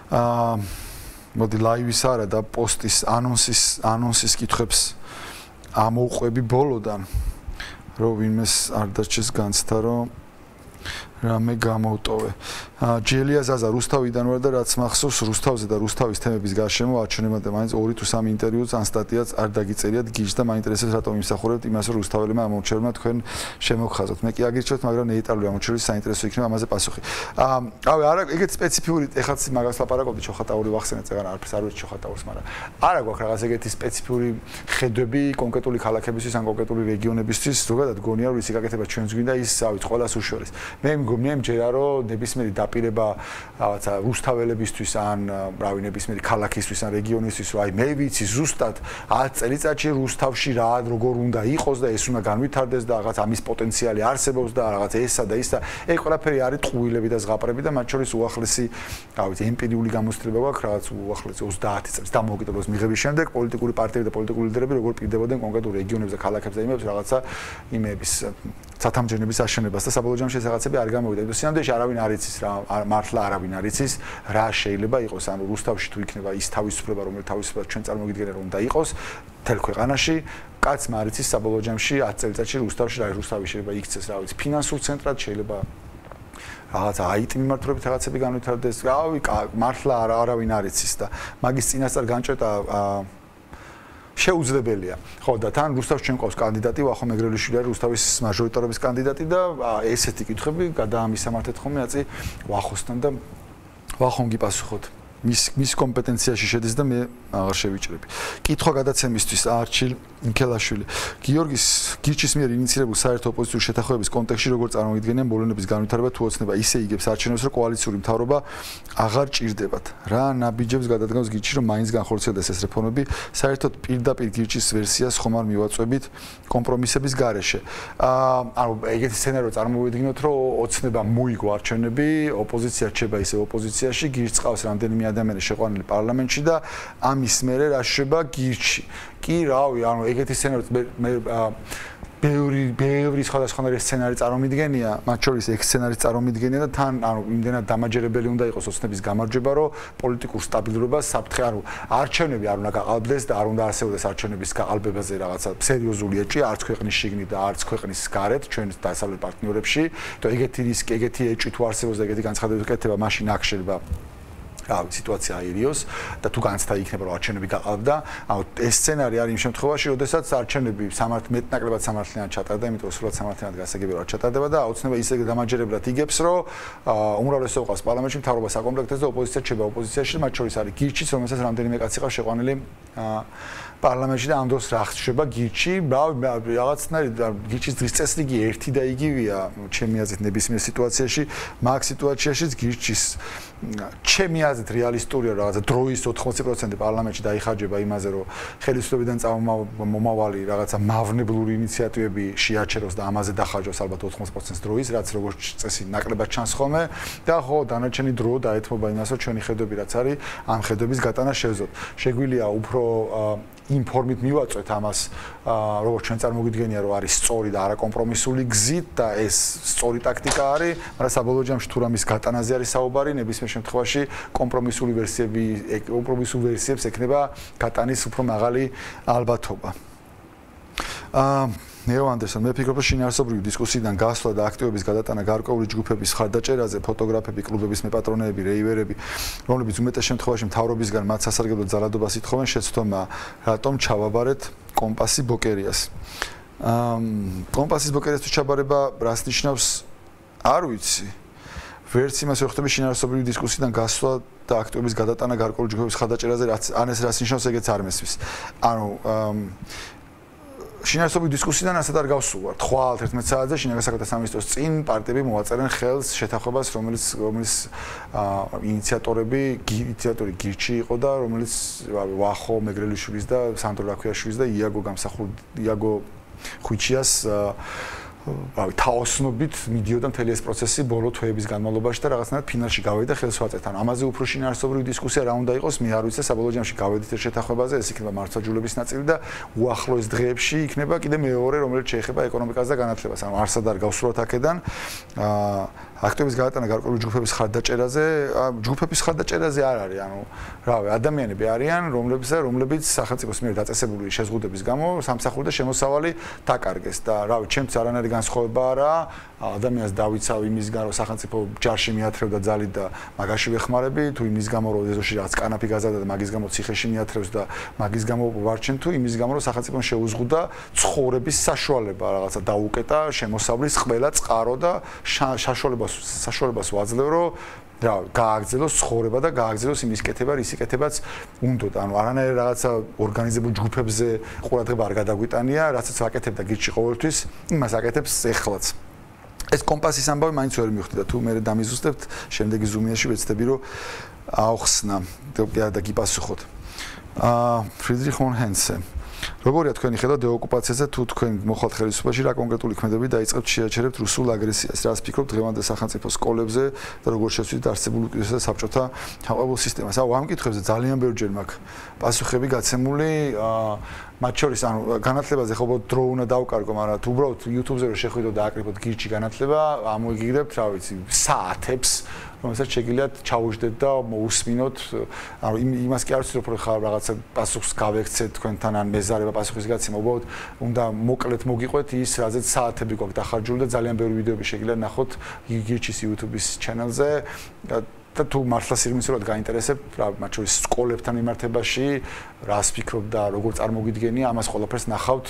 მოდი ლაივის არა და პოსტის ანონსის კითხვებს ამოვყვები ბოლოდან რომ ვინმეს არ დარჩეს განცდა რომ რამე გამოვტოვე. ჯელია ზაზა რუსთავიდან ვარ და რაც მახსოვს რუსთავზე და რუსთავის თემების გარშემო არჩევნებამდე მაინც 2 თუ 3 ინტერვიუც ან სტატიაც არ დაგიწერიათ გიჟ და მაინტერესებს რატომ იმსახურებთ იმას რომ რუსთაველებმა ამოჩერმა თქვენ შემოგხაზოთ. მე კი აგირჩევთ მაგრამ ნეიტრალური ამოჩერვის საინტერესო იქნება ამაზე პასუხი. რავი არა ეგეთ სპეციფიური ეხაც მაგას ლაპარაკობდი ჩოხატაური ვახსენეთ წეგან არაფერს არ ვიცი ჩოხატაურს მაგრამ არა გვაქვს რაღაც ეგეთი სპეციფიური ხედვები კონკრეტული ქალაქებისთვის ან კონკრეტული რეგიონებისთვის ზოგადად გონია რომ ის იკაკეთება ჩვენს გვინდა ის ავიც ყოველას უშორის. მე მჯერა რომ ნებისმიერი დაპირება რაღაცა რუსთაველებისთვის ან რავი ნებისმიერი ქალაქისთვის ან რეგიონისთვის, რომ აი მე ვიცი ზუსტად 10 წელიწადში რუსთავში რა როგორ უნდა იყოს და ეს უნდა განვითარდეს და რაღაც ამის პოტენციალი არსებობს და რაღაც ესა და ისა. ეგ ყველაფერი არის ტყუილები და ზღაპრები და მათ შორის უახლესი, რა ვიცი, ემპირიული გამოსწრება გვაქვს რაღაც უახლესი 30 წელს დამოუკიდებლობის მიღების შემდეგ პოლიტიკური პარტიები და პოლიტიკური ლიდერები როგორ პირდებოდნენ კონკრეტულ რეგიონებს და ქალაქებს და იმებს რაღაცა იმების ცათამბჯენების აშენებას და საბოლოო ჯამში ეს რაღაცები არ გამოვიდა. იმიტომ სინამდვილეში არავინ არ იცის რა მართლა არავინ არ იცის რა შეიძლება იყოს, ანუ რუსთავში თუ იქნება ის თავისუფლება, რომელიც თავისუფლად ჩვენ წარმოგიდგენთ რომ უნდა იყოს მთელ ქვეყანაში, კაცმა არ იცის საბოლოო ჯამში 10 წელიწადში რუსთავში რა რუსთავი შეიძლება იქცეს, რა ვიცი, ფინანსურ ცენტრად შეიძლება რაღაცა IT მიმართულებით რაღაცები განვითარდეს, რავი, მართლა არავინ არ იცის და მაგის წინასწარ განჭეთა შეუძლებელია. ხო და თან რუსთავში ჩვენ ყავს კანდიდატი ვახო მეგრელიშვილი არის რუსთავის მაჟორიტარობის კანდიდატი და ესეთი კითხვები გადაამისამართეთ ხოლმე აწი ვახოსთან და ვახომ გიპასუხოთ. მის კომპეტენციაში შედის და მე აღარ შევიჭრები. კითხვა გადაცემისთვის აირჩიონ ინქელაშვილი. გირჩის მიერ ინიცირებულ საერთო ოპოზიციური შეთანხმების კონტექსტში როგორ წარმოგიდგენიან მოვლენების განვითარება თუ ოცნება ისე იგებს არჩევნებს რომ კოალიციური მთავრობა აღარ ჭირდებათ. რა ნაბიჯებს გადადგამს გირჩი რომ მაინც განხორციელდეს ეს რეფორმები საერთოდ პირდაპირ გირჩის ვერსიას ხომ არ მივაწვევით კომპრომისების გარეშე. ანუ ეგეთი სცენარო წარმოვიდგინოთ რომ ოცნება მოიგო არჩევნები, ოპოზიცია რჩება ისე ოპოზიციაში, გირჩს ყავს რამდენიმე ადამიანი შეყვანილი პარლამენტში და ამის მერე რა შვება გირჩი. კი რავი, ანუ ეგეთი სცენარი მე ბევრი სხვადასხვანაირი სცენარი წარმომიდგენია, მათ შორის ეგ სცენარი წარმომიდგენია და თან ანუ იმდენად დამაჯერებელი უნდა იყოს ოცნების გამარჯვება, რომ პოლიტიკურ სტაბილურობას საფრთხე ანუ არჩევნები არ უნდა გაყალბდეს და არ უნდა არსებობდეს არჩევნების გაყალბებაზე რაღაცა სერიოზული ეჭვი არც ქვეყნის შიგნით და არც ქვეყნის გარეთ ჩვენ დასავლეთ პარტნიორებში. და ეგეთი რისკი, ეგეთი ეჭვი თუ არსებობს და ეგეთი განცხადებები კეთდება, მაშინ აქ შეიძლება რავი სიტუაცია აირიოს და თუ განცდა იქნება რომ არჩევნები გაყალბდა, ანუ ეს სცენარი არის იმ შემთხვევაში, როდესაც არჩევნები მეტნაკლებად სამართლიანად ჩატარდა, იმიტომ რომ სრულად სამართლიანად გასაგები რომ არ ჩატარდება და ოცნება ისე დამაჯერებლად იგებს, რომ უმრავლესობა ყავს პარლამენტში, მთავრობა საკომპლექტებს და ოპოზიცია რჩება ოპოზიციაში, მათ შორის არის გირჩიც, რომელსაც რამდენიმე კაცი ყავს შეყვანილი პარლამენტში და ამ დროს რა ხდება გირჩი, რაღაცნაირად გირჩის დღის წესრიგი ერთი და იგივეა, ჩემი აზრით ნებისმიერ სიტუაციაში, მაგ სიტუაციაშიც გირჩის ჩემი აზრით რეალისტურია რაღაცა დროის 80% პარლამენტში დაიხარჯება იმაზე, რომ ხელისუფლებიდან მომავალი რაღაცა მავნებლური ინიციატივები შეაჩეროს და ამაზე დახარჯოს ალბათ 80% დროის, რაც როგორც წესი ნაკლებად ჩანს ხოლმე და ხო დანარჩენი დრო დაეთმობა იმას, რომ ჩვენი ხედვები რაც არის, ამ ხედვების გატანა შევძოთ. შეგვიძლია უფრო ინფორმით მივაწვეთ ამას, როგორც ჩვენ წარმოგიდგენია, რომ არის სწორი და არაკომპრომისული გზით და ეს სწორი ტაქტიკა არის, მაგრამ საბოლოო ჯამში თუ რამის გატანაზე არის საუბარი, ნებისმიერ შემთხვევაში კომპრომისული ვერსიებს ექნება გატანის უფრო მაღალი ალბათობა. ნეო ანდერსონ, მე ფიქრობ, რომ შინაარსობრივი დისკუსიიდან გასვლა და აქტივობის გადატანა გარკვეული ჯგუფების ხარდაჭერაზე, ფოტოგრაფები, კლუბების მეპატრონეები, რეივერები, რომლებიც უმეტეს შემთხვევაში მთავრობისგან მათ სასარგებლო ძალადობას ითხოვენ, შეცდომა რატომ ჩავაბარეთ კომპასი ბოკერიას. კომპასის ბოკერიას თუ ჩაბარება რას ნიშნავს? არ ვიცი. ვერც იმას ვერ ხვდები შინაარსობრივი დისკუსიიდან გასვლა და აქტივობის გადატანა გარკვეული ჯგუფების ხარდაჭერაზე, ან ეს რას ნიშნავს, ეგეც არ მესმის. ანუ შინაარსობრივი დისკუსიიდან ასეთ არ გავსულვართ. ხვალ 11 საათზე შინაგან საქმეთა სამინისტროს წინ პარტიები მოაწერენ ხელს შეთანხმებას, რომლის ინიციატორი გირჩი იყო და რომელიც ვახო მეგრელიშვილის და სანდრო რაქვიაშვილის და იაგო ხვიჩიას თაოსნობით მიდიოდა მთელი ეს პროცესი ბოლო თვეების განმავლობაში და რაღაცნაირად ფინალში გავედი და ხელს ვაწევთ. ანუ ამაზე უფრო შინაარსობრივი დისკუსია რა უნდა იყოს, მე არ ვიცი, საბოლოო ჯამში გავედით ეს შეთანხმებაზე, ეს იქნება მართლმსაჯულების ნაწილი და უახლოეს დღეებში იქნება კიდე მეორე, რომელიც შეეხება ეკონომიკას და განათლებას. ანუ არსად არ გავსურვათ აქედან. აქტივობის გადატანა გარკვეული ჯგუფების ხარდაჭერაზე, ჯგუფების ხარდაჭერაზე არ არის, ანუ რავი, ადამიანები არიან, რომლებიც სახელმწიფოს მიერ დაწესებული შეზღუდების გამო სამსახური და შემოსავალი დაკარგეს და რავი, ჩემთვის არანაირი განსხვავება არა, ადამიანს დავიცავ იმისგან, რომ სახელმწიფო ჯარში მიათრევდა ძალით და მაგაში ვეხმარები, თუ იმის გამო, რომ ეზოში რაღაც კანაფი გაზარდა და მაგის გამო ციხეში მიათრევს და მაგის გამო ვარჩენ, თუ იმის გამო, რომ სახელმწიფომ შეუზღუდა ცხოვრების საშუალება, რაღაცა დაუკეტა შემოსავლის ყველა წყარო და საშუალებას ვაძლევ, რომ გააგრძელოს ცხოვრება და გააგრძელოს იმის კეთება, რის კეთებაც უნდოდა. ანუ არანაირი რაღაცა ორგანიზებულ ჯგუფებზე ყურადღება არ გადაგვიტანია, რაცაც ვაკეთებდა გირჩი ყოველთვის, იმას აკეთებს ეხლაც. ეს კომპასის ამბავი მაინც ვერ მივხვდი და თუ მე დამიზუსტებთ, შემდეგი Zoom-იაში ვეცდები რომ აუხსნა და გიპასუხოთ. ფრიდრიხ ფონ ჰენსე როგორია თქვენი ხედვა დეოკუპაციაზე თუ თქვენ მოხვალთ ხელისუფლებაში რა კონკრეტული ქმედები დაიწყებთ შეაჩერებთ რუსულ აგრესიას რას ფიქრობთ დღევანდელ სახელმწიფო სკოლებზე და როგორ შეცვლით არსებულ უკიდურესად საბჭოთა თავყებულ სისტემას ამ კითხვებზე ძალიან ბევრჯერ მაქვს პასუხები გაცემული მათ შორის ანუ განათლებაზე ხო დრო უნდა დავკარგო მაგრამ თუ უბრალოდ YouTube-ზე რომ შეხვიდო და აკრიფოთ გირჩი განათლება ამოიგიგდებთ რა ვიცი საათებს რომელსაც შეგიძლიათ ჩაუждეთ და მოусმინოთ ანუ იმას კი არ ვიცი რომ ხარ რაღაცა პასუხს გავექცეთ თქვენთან ან მეზარება პასუხის გაცემა უბრალოდ უნდა მოკლედ მოგიყვეთ ის რაზეც საათები გვაქვს დახარჯული და ძალიან ბევრი ვიდეოები შეგიძლიათ ნახოთ გირჩის YouTube-ის channel-ზე და თუ მართლა სიღრმისეულად გაინტერესებთ რა მათ შორის სკოლებთან მიმართებაში რას ფიქრობ და როგორ წარმოგიდგენია ამას ყველაფერს ნახავთ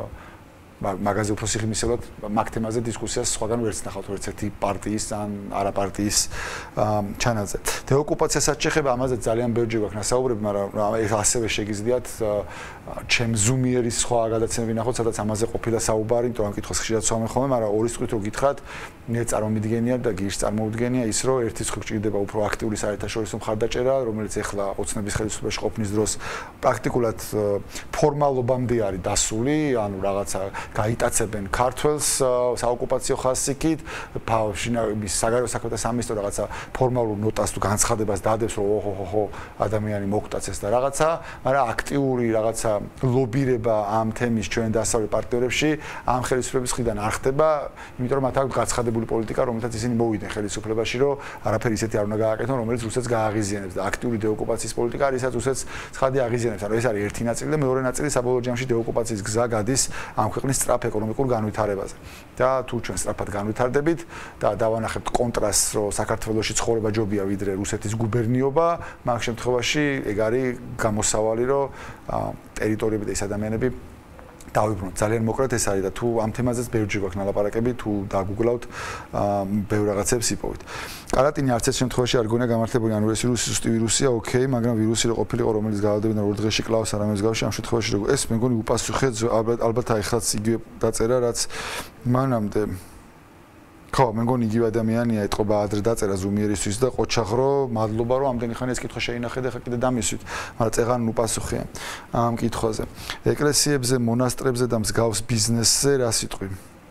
მაგაზე უფრო სიღრმისეულად მაგ თემაზე დისკუსიას სხვაგან ვერც ნახავთ ერთ-ერთი პარტიის ან არა პარტიის ჩანალზე. დეოკუპაციასაც შეხება ამაზე ძალიან ბევრჯერ გვაქვს ნასაუბრები, მაგრამ ეს ასევე შეგიძლიათ ჩემ Zoom-იერის სხვა გადაცემები ნახოთ, სადაც ამაზე ყოფილა საუბარი, იმიტომ რომ კითხოს ხშირად ვსვამენ ხოლმე, მაგრამ ორის წვით რო გითხრათ, მე წარმომიდგენია და გირჩ წარმოვიდგენია ის, რომ ერთი წვით ჭირდება უფრო აქტიური საერთაშორისო მხარდაჭერა, რომელიც ახლა ოცნების ხელისუფლებაში ყოფნის დროს პრაქტიკულად ფორმალობამდე არის დასული, ანუ რაღაცა გაიტაცებენ ქართველს საოკუპაციო ხასიათით, შინაარსის საგარეო საქმეთა სამინისტრო რაღაცა ფორმალურ ნოტას თუ განცხადებას დადებს, რომ ოჰო ადამიანი მოგტაცეს და რაღაცა, მაგრამ აქტიური რაღაცა ლობირება ამ თემის ჩვენ დასავლეთ პარტნიორებში ამ ხელისუფლების მხრიდან არ ხდება, იმიტომ რომ მათ აქვს გაცხადებული პოლიტიკა, რომელთაც ისინი მოვიდნენ ხელისუფლებაში, რომ არაფერი ისეთი არ უნდა გააკეთონ, რომელიც რუსეთს გააღიზიანებს და აქტიური დეოკუპაციის პოლიტიკა არის, რაც რუსეთს ცხადი აღიზიანებს. ანუ ეს არის ერთი ნაწილი და მეორე ნაწილი საბოლოო ჯამში დეოკუპაციის გზა გადის ამ ქვეყნის სწრაფ ეკონომიკურ განვითარებაზე. და თუ ჩვენ სწრაფად განვითარდებით და დავანახებთ კონტრასტს, რომ საქართველოში ცხოვრება ჯობია ვიდრე რუსეთის გუბერნიობა, მაგ შემთხვევაში ეგ არის გამოსავალი, რომ ტერიტორიები და ეს ადამიანები დავიბრუნოთ. ძალიან მოკლედ ეს არის და თუ ამ თემაზეც ბევრჯერ გვაქვს ნალაპარაკები, თუ დაგუგლავთ, ბევრ რაღაცებს იპოვით. კარანტინი არც ერთ შემთხვევაში არ გონია გამართლებული, ანუ ეს ზუსტი ვირუსია, ოკეი, მაგრამ ვირუსი რო ყოფილიყო, რომელიც გავალდებინა ორ დღეში კლავს არ ამესგავში, ამ შემთხვევაში როგორ ეს მე მგონი უპასუხეთ, ალბათ აიხლაც იგივე დაწერა, რაც მანამდე ხო, მე მგონი იგივე ადამიანია ეთყობა ადრე დაწერა Zoom-იერისთვის და ყოჩაღრო, მადლობა რომ ამდენი ხანი ეს კითხვა შეინახე და ხა კიდე დამისვით, მაგრამ წეღან უპასუხია ამ კითხვაზე. ეკლესიებზე, მონასტრებზე და მსგავს ბიზნესზე რა სიტყვი?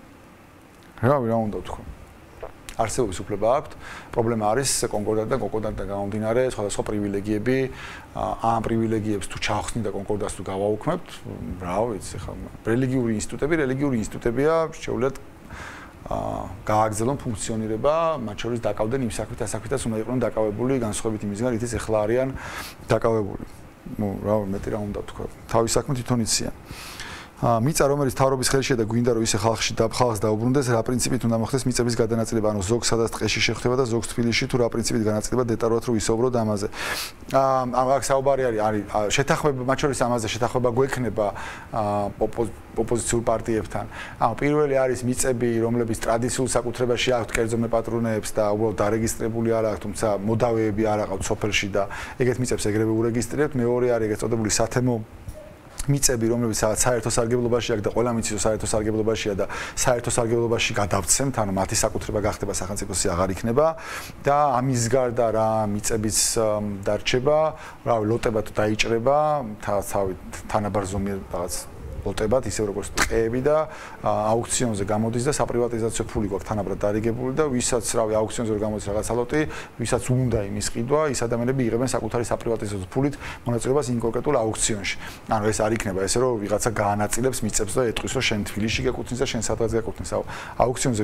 რა უნდა ვთქვა? არსებობის უფლება აქვთ, პრობლემა არის კონკორდანტთან გამომდინარე სხვადასხვა პრივილეგიები, ამ პრივილეგიებს თუ ჩახსნით და კონკორდანტს თუ გავაუქმებთ, რა ვიცი ხა, რელიგიური ინსტიტუტებია, შეუძლიათ გააგრძელონ ფუნქციონირება, მათ შორის დაკავდნენ იმ საქმით, ასაქმითაც უნდა იყვნენ დაკავებული, განსხვავებით იმისგან, რითიც ახლა არიან დაკავებული. რა მეტი რა უნდა ვთქვა, თავის საქმე თვითონ იციან. მიწა რომელიც თავრობის ხელშია და გვინდა რომ ისე ხალხს დაუბრუნდეს, რა პრინციპით უნდა მოხდეს მიწების გადანაწილება, ანუ ზოგს სადაც ტყეში შეხვდება და ზოგს თბილისში თუ რა პრინციპით განაწილება დეტალურად რომ ვისაუბროთ ამაზე. აქ საუბარი არის შეთანხმება, მათ შორის ამაზე შეთანხმება გვექნება ოპოზიციურ პარტიებთან. პირველი არის მიწები, რომლებიც ტრადიციულ საკუთრებაში აქვთ კერძო მეპატრონეებს და უბრალოდ დარეგისტრირებული არ აქვს, თუმცა მოდავეები არ აყავთ სოფელში და ეგეთ მიწებს ეგრევე ურეგისტრირებთ. მეორე არის ეგეთ წოდებული სათემო მიწები, რომლებიც საერთო სარგებლობაში აქვს და ყველა მიწის საერთო სარგებლობაშია და საერთო სარგებლობაში გადავცემთ, ანუ მათი საკუთრება გახდება სახელმწიფოსი აღარ იქნება და ამის გარდა რა მიწებიც დარჩება, ლოტებად დაიჭრება, თანაბარ ზომიერ რაღაც ლოტებად, ისე როგორც ტყეები და აუქციონზე გამოდის და საპრივატიზაციო ფული გვაქვს თანაბრად დარიგებული და ვისაც აუქციონზე რომ გამოდის რაღაცა ლოტი, ვისაც უნდა იმის ყიდვა, ის ადამიანები იღებენ საკუთარი საპრივატიზაციო ფულით მონაწილეობას იმ კონკრეტულ აუქციონში. ანუ ეს არ იქნება ესე რომ ვიღაცა გაანაწილებს მიწებს და ეტყვის რომ შენ თბილისში გეკუთვნის და შენ სადღაც გეკუთვნის. აუქციონზე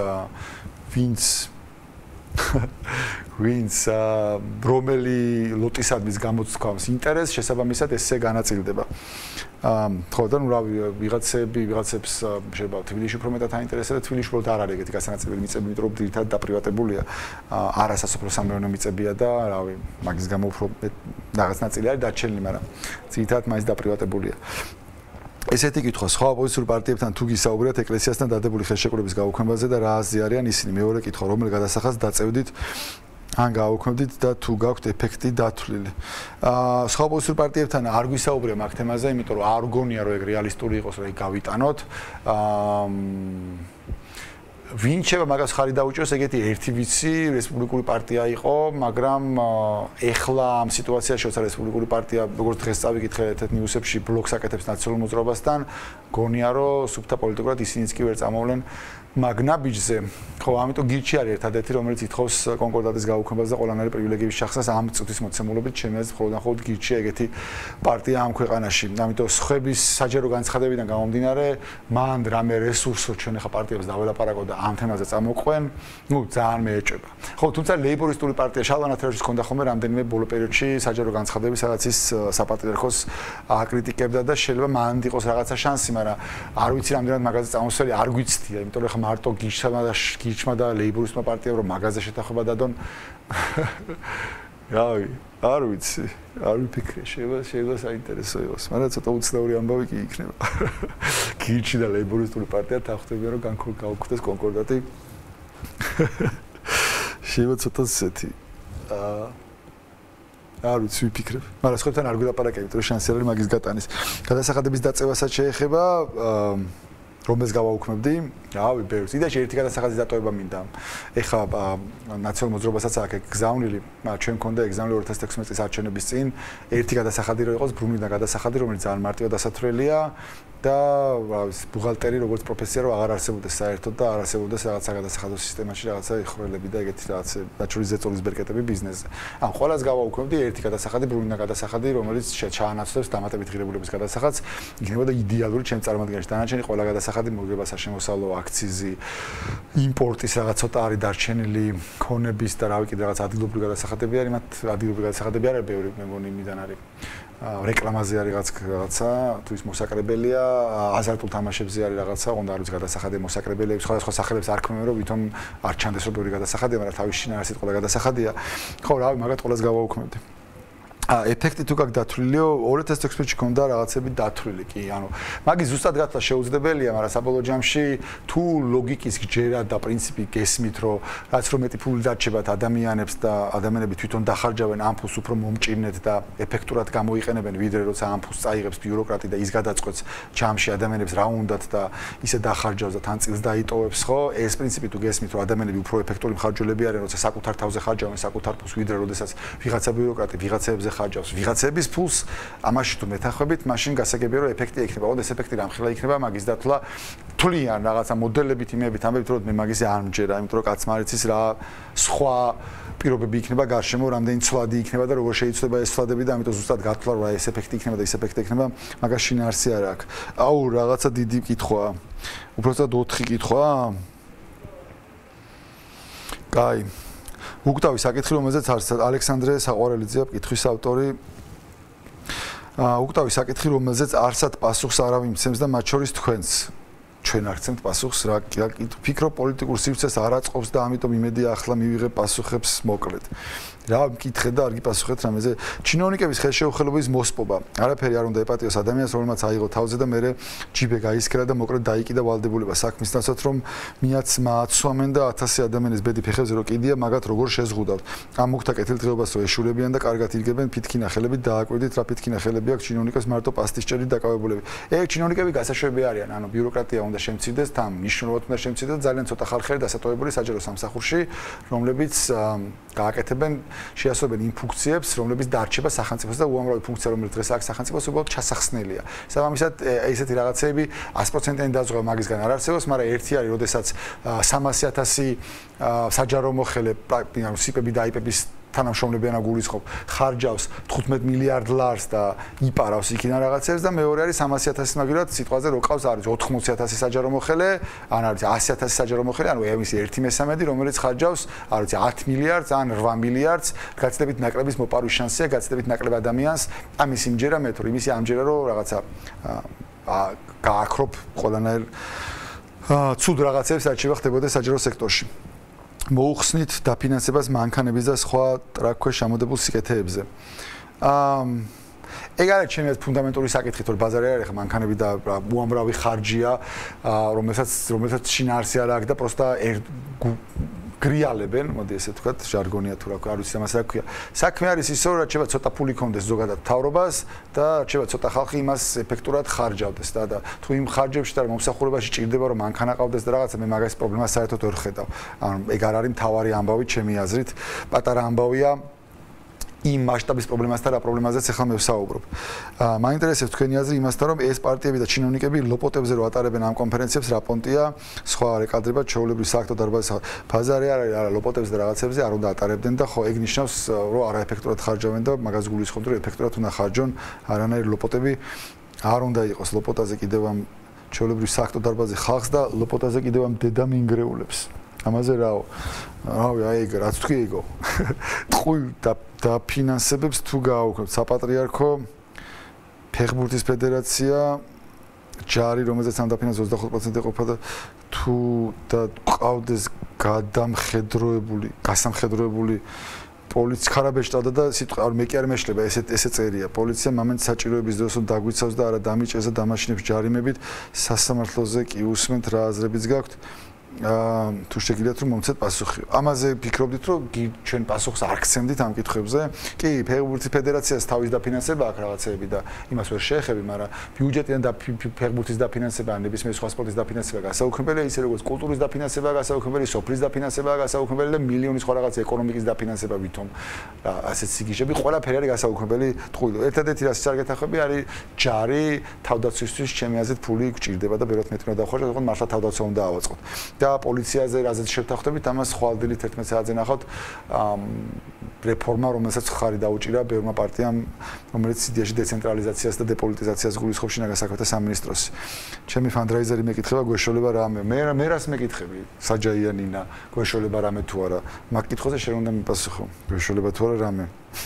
ვინც რომელი ლოტისადმის გამოთქვამს ინტერესს შესაბამისად ესე განაწილდება. ხო და ნუ რა ვიღაცებს შეიძლება თბილისში უფრო მეტად აინტერესებს და თბილისში უბრალოდ არ არის ეგეთი გასანაწილებელი მიწები, იმიტომ რომ ძირითადად დაპრივატებულია. არასასოფლო სამეურნეო მიწებია და რავი, მაგის გამო უფრო რაღაც ნაწილი არის დარჩენილი, მაგრამ ძირითადად მაინც დაპრივატებულია. ესეთი კითხვა სხვა ოპოზიციურ პარტიებთან თუ გისაუბრებთ ეკლესიასთან დადებული ხელშეკრულების გაუქმებაზე და რა აზრი არიან ისინი. მეორე კითხვა, რომელ გადასახადს დაწევდით ან გააუქმებდით და თუ გაქვთ ეფექტი დათვლილი. სხვა ოპოზიციურ პარტიებთან არ გვისაუბრია მაგ თემაზე, იმიტომ რომ არ გონია რომ ეგ რეალისტური იყოს, რომ ეგ გავიტანოთ. ვინ შევა მაგას ხარი დაუჭიროს, ეგეთი ერთი ვიცი რესპუბლიკური პარტია იყო, მაგრამ ეხლა ამ სიტუაციაში როცა რესპუბლიკური პარტია როგორც დღეს წავიკითხე ერთ ნიუსებში ბლოკს აკეთებს ნაციონალურ მოძრაობასთან, გონია რომ სუფთა პოლიტიკურად ისინიც კი ვერ წამოვლენ მაგნაბიჯზე. ხო, ამიტომ გირჩი არის ერთადერთი, რომელიც ითხოვს კონკორდატის გაუქმებას და ყველანაირი პრივილეგიების შახსას ამ წუთის მოცემულობით, ჩემი აზრით, მხოლოდ გირჩი ეგეთი პარტია ამ ქვეყანაში. ამიტომ სხვების საჯარო განცხადებიდან გამომდინარე, მან რამე რესურსო ჩვენ ახლა პარტიებს დაველაპარაკო და ამ თემაზე წამოყვენ, ძალიან მეეჭება. ხო, თუმცა ლეიბორისტული პარტია შალვა ნათელაშვილის ჰქონდა ხოლმე რამდენიმე ბოლო პერიოდში საჯარო განცხადები, სადაც ის საპატრიარქოს აკრიტიკებდა და შეიძლება მანდ იყოს რაღაცა შანსი, მაგრამ არ ვიცი რამდენად მაგაზე წამოსველი არ გვიცდია, იმიტომ რომ მარტო გირჩმა და ლეიბორისტმა პარტიამ რომ მაგაზე შეთანხმება დადონ. რავი, არ ვიცი, არ ვიფიქრე, შეიძლება საინტერესო იყოს, მაგრამ ცოტა უცნაური ამბავი კი იქნება. გირჩი და ლეიბორისტული პარტია თანხმდებიან რომ გაუქმდეს კონკორდატი. შეიძლება ცოტა ისეთი. არ ვიცი, ვიფიქრებ. მაგრამ სხვებთან არ გვილაპარაკებ, იმიტომ რომ შანსი არის მაგის გატანის. გადასახადების დაწევასაც შეეხება რომელს გავაუქმებდი? რავი, ბევრს. იდეაში ერთი გადასახადის დატოვება მინდა. ეხლა ნაციონალურ მოძრაობასაც აქ გზავნილი, ჩვენ მქონდა ეგზავნილი 2016 წლის არჩევნების წინ, ერთი გადასახადი რო იყოს ბრუნვიდან გადასახადი, რომელიც ძალიან მარტივად დასათვლელია და ბუღალტერი როგორც პროფესია რო აღარ არსებობდეს საერთოდ და არ არსებობდეს რაღაცა გადასახადო სისტემაში რაღაცა იხვრელები და ეგეთი რაღაცა დაჭრილი ზეწოლის ბერკეტები ბიზნესზე. ამ ყველას გავაუქმებდი ერთი გადასახადი ბრუნვიდან გადასახადი, რომელიც ჩაანაცვლებს დამატებით ღირებულების გადასახადს, იქნებოდა იდეალური ჩემ წარმოადგენაში. დანარჩენი ყველა გადასახადი მოგება საშემოსავლო აქციზი, იმპორტის რაღაც ცოტა არის დარჩენილი, ქონების და რავი კიდე რაღაც ადგილობრივი გადასახადები არის, მათ ადგილობრივი გადასახადები არის ბევრი, მე მგონი იმიდან არის. რეკლამაზე არის რაღაცა, თუ ის მოსაკრებელია, აზარტულ თამაშებზე არის რაღაცა, უნდა არის გადასახადი მოსაკრებელები, სხვადასხვა სახელებს არ ქმნიან, რომ ვითომ არ ჩანდეს რომ ბევრი გადასახადია, მაგრამ თავის შინაარსით ყველა გადასახადია. ხო, რავი, მაგათ ყველას გავაუქმებდი. ეფექტი თუ გაქვს დათვლილიო 2016-ში ქონდა რაღაცები დათვლილი კი ანუ მაგის ზუსტად გათვლა შეუძლებელია მაგრამ საბოლოო ჯამში თუ ლოგიკის გჯერა და პრინციპი გესმით რომ რაც რომ მეტი ფული დარჩებათ ადამიანებს და ადამიანები თვითონ დახარჯავენ ამ ფულს უფრო მომჭირნეთ და ეფექტურად გამოიყენებენ ვიდრე როცა ამ ფულს წაიღებს ბიუროკრატი და ის გადაწყვეტს ჯამში ადამიანებს რა უნდათ და ისე დახარჯავს და თან წილს დაიტოვებს ხო ეს პრინციპი თუ გესმით რომ ადამიანები უფრო ეფექტური მხარჯველები არიან როცა საკუთარ თავზე ხარჯავენ საკუთარ ფულს ვიდრე როდესაც ვიღაცა ბიუროკრატი ვიღაცებზე ხარჯავს ვიღაცების ფულს ამაში თუ მეთანხმებით მაშინ გასაგებია რომ ეფექტი იქნება ოღონდ ეს ეფექტი რამხელა იქნება მაგის დათვლა თვლიან რაღაცა მოდელებით იმებით ამბებით რომ მე მაგის არ მჯერა იმიტომ რომ კაცმა არ იცის რა სხვა პირობები იქნება გარშემო რამდენი ცვლადი იქნება და როგორ შეიცვლება ეს ცვლადები და ამიტომ ზუსტად გათვლა რა ეს ეფექტი იქნება და ეს ეფექტი იქნება მაგას შინაარსი არ აქვს აუ რაღაცა დიდი კითხვა უბრალოდ 4 კითხვა კაი უკტავი საკითხი რომელზეც არის ალექსანდრე საყვარელიძეა კითხვის ავტორი უკტავი საკითხი რომელზეც არსად პასუხს არავინ მცემს და მათ შორის თქვენს ჩვენ არ გცემთ პასუხს რა ფიქრობ პოლიტიკურ სივრცეს არ აწყობს და ამიტომ იმედია ახლა მივიღებ პასუხებს მოკლედ რა მკითხე და არ გიპასუხეთ რამეზე ჩინოვნიკების ხელშეუხებლობის მოსპობა არაფერი არ უნდა ეპატიოს ადამიანს რომელმაც აიღო თავზე და მერე ჯიბე გაისკრა და მოკლედ დაიკიდა ვალდებულება საქმის დასად რომ მიაც მააცვამენ და 1000 ადამიანის ბედი ფეხებზე რო კიდია მაგათ როგორ შეზღუდავთ ამ მუქთა კეთილდღეობას რო ეშურებიან და კარგად ირგებენ ფითქინა ხელებით დააკვირდით რა ფითქინა ხელები აქვს ჩინოვნიკებს მარტო პასტისჭერით დაკავებულები ეგ ჩინოვნიკები გასაშვები არიან ანუ ბიუროკრატია უნდა შემცირდეს თან მნიშვნელოვნად უნდა შემცირდეს ძალიან ცოტა ხალხი არის დასატოვებული საჯარო სამსახურში რომლებიც გააკეთებენ შეასრულებენ იმ ფუნქციებს, რომლებიც დარჩება სახელმწიფოს და უამრავი ფუნქცია, რომელიც დღეს აქვს სახელმწიფოს, უბრალოდ ჩასახსნელია. სამამისად ესეთი რაღაცეები 100%-იანი დაზღვევა მაგისგან არ არსებობს, მაგრამ ერთი არის, როდესაც 300,000 საჯარო მოხელე, ანუ სიპები და აიპების თანამშრომლებიან აგულისხმობ, ხარჯავს 15 მილიარდ ლარს და იპარავს იქიდან რაღაცებს და მეორე არის 300,000 მაგალითად სიტყვაზე რო ყავს არის 80,000 საჯარო მოხელე, ან არის 100,000 საჯარო მოხელე, ანუ ემის 1/13, რომელიც ხარჯავს არის 10 მილიარდს ან 8 მილიარდს, გაცდებით ნაკლების მოპარვის შანსია, გაცდებით ნაკლებ ადამიანს, ამის იმჯერა მე თუ იმისი ამჯერა რომ რაღაცა გააქრობ ყველანაირ ცუდ რაღაცებს რაც ხდებოდა საჯარო სექტორში. მოუხსნით დაფინანსებას მანქანების და სხვა ტრაქქვეშ ამოდებულ სიკეთეებზე. ეგ არის ჩემი ფუნდამენტური საკითხი, თორე ბაზარი არ არის ხა მანქანები და უამრავი ხარჯია, რომელსაც შინაარსი არ აქვს და პროსტა გრიალებენ, მოდი ესე ვთქვათ, ჟარგონია თუ რა არ ვიცი ამას რა ქვია. საქმე არის ისე, რომ რჩება ცოტა ფული კონდეს ზოგადად მთავრობას და რჩება ცოტა ხალხი იმას ეფექტურად ხარჯავდეს და თუ იმ ხარჯებში და მომსახურებაში ჭირდება რომ მანქანა ყავდეს და რაღაცა მე მაგას პრობლემას საერთოდ ვერ ხედავ. ანუ ეგ არ არის მთავარი ამბავი ჩემი აზრით. პატარა ამბავია იმ მასშტაბის პრობლემასთან რა პრობლემაზეც ახლა მე ვსაუბრობ. მაინტერესებს თქვენი აზრი იმასთან, რომ ეს პარტიები და ჩინოვნიკები ლოპოტებზე რო ატარებენ ამ კონფერენციებს, რა პონტია, სხვა რეკადრება, ჩვეულებრივ საქმე დარბაზის ბაზარი არ არის, არა ლოპოტებზე და რაღაცებზე არ უნდა ატარებდნენ და ხო ეგ ნიშნავს, რომ არაეფექტურად ხარჯავენ და მაგას გულისხმობთ, რომ ეფექტურად უნდა ხარჯონ, არანაირი ლოპოტები არ უნდა იყოს ლოპოტაზე კიდევ ამ ჩვეულებრივ საქმე დარბაზის ხალხს და ლოპოტაზე კიდევ ამ დედამინგრეულებს. ამაზე რაო რავი აი ეგ რაც თქვი ეგო ტყუილ და ფინანსებებს თუ გააუქმებთ საპატრიარქო ფეხბურთის ფედერაცია ჯარი რომელზეც ამ დაფინანსებას 25% ეყოფა და თუ და ყავდეს გასამხედროებული პოლიცია ხარაბეშტადა და სიტყვა არ მე კი არ მეშლება ესე წერია პოლიცია მომენტ საჭიროების დროს რომ დაგვიცავს და არა დამიჭერს და დამაშინებს ჯარიმებით სასამართლოზე კი უსმენთ რა აზრებიც გაქვთ თუ შეგიძლიათ რომ მომცეთ პასუხი. ამაზე ფიქრობდით რომ ჩვენ პასუხს არ გცემდით ამ კითხვებზე? კი, ფეხბურთის ფედერაციას თავის დაფინანსება აქვს რაღაცეები და იმას ვერ შეეხები, მაგრამ ბიუჯეტიდან და ფეხბურთის დაფინანსება, ნებისმიერ სხვა სპორტის დაფინანსება გასაუქმებელია, ისე როგორც კულტურის დაფინანსება გასაუქმებელი, სოფლის დაფინანსება გასაუქმებელი და მილიონი სხვა რაღაცა ეკონომიკის დაფინანსება ვითომ. ასეთ სიგიჟები ყველაფერი არის გასაუქმებელი ტყუილო. ერთადერთი რაც არ გეთახები არის ჯარი თავდაცვისთვის ჩემი აზრით ფული გჭირდება და ბევრად მეტი უნდა დავხარჯოთ, თქო მართლა თავდაცვა უნდა ავაწყოთ. და პოლიციაზე რაზეც შევთანხმდებით, ამას ხვალდილი 11 საათზე ნახავთ რეფორმა, რომელსაც ხარი დაუჭირა ბევრმა პარტიამ, რომელიც იდეაში დეცენტრალიზაციას და დეპოლიტიზაციას გულისხმობს შინაგან საქმეთა სამინისტროს. ჩემი ფანდრაიზერი მეკითხება გვეშოლება რამე. მე რას მეკითხები? საჯაია ნინა, გვეშოლება რამე თუ არა? მაგ კითხვაზე შენ უნდა მიპასუხო. გვეშოლება თუ არა რამე?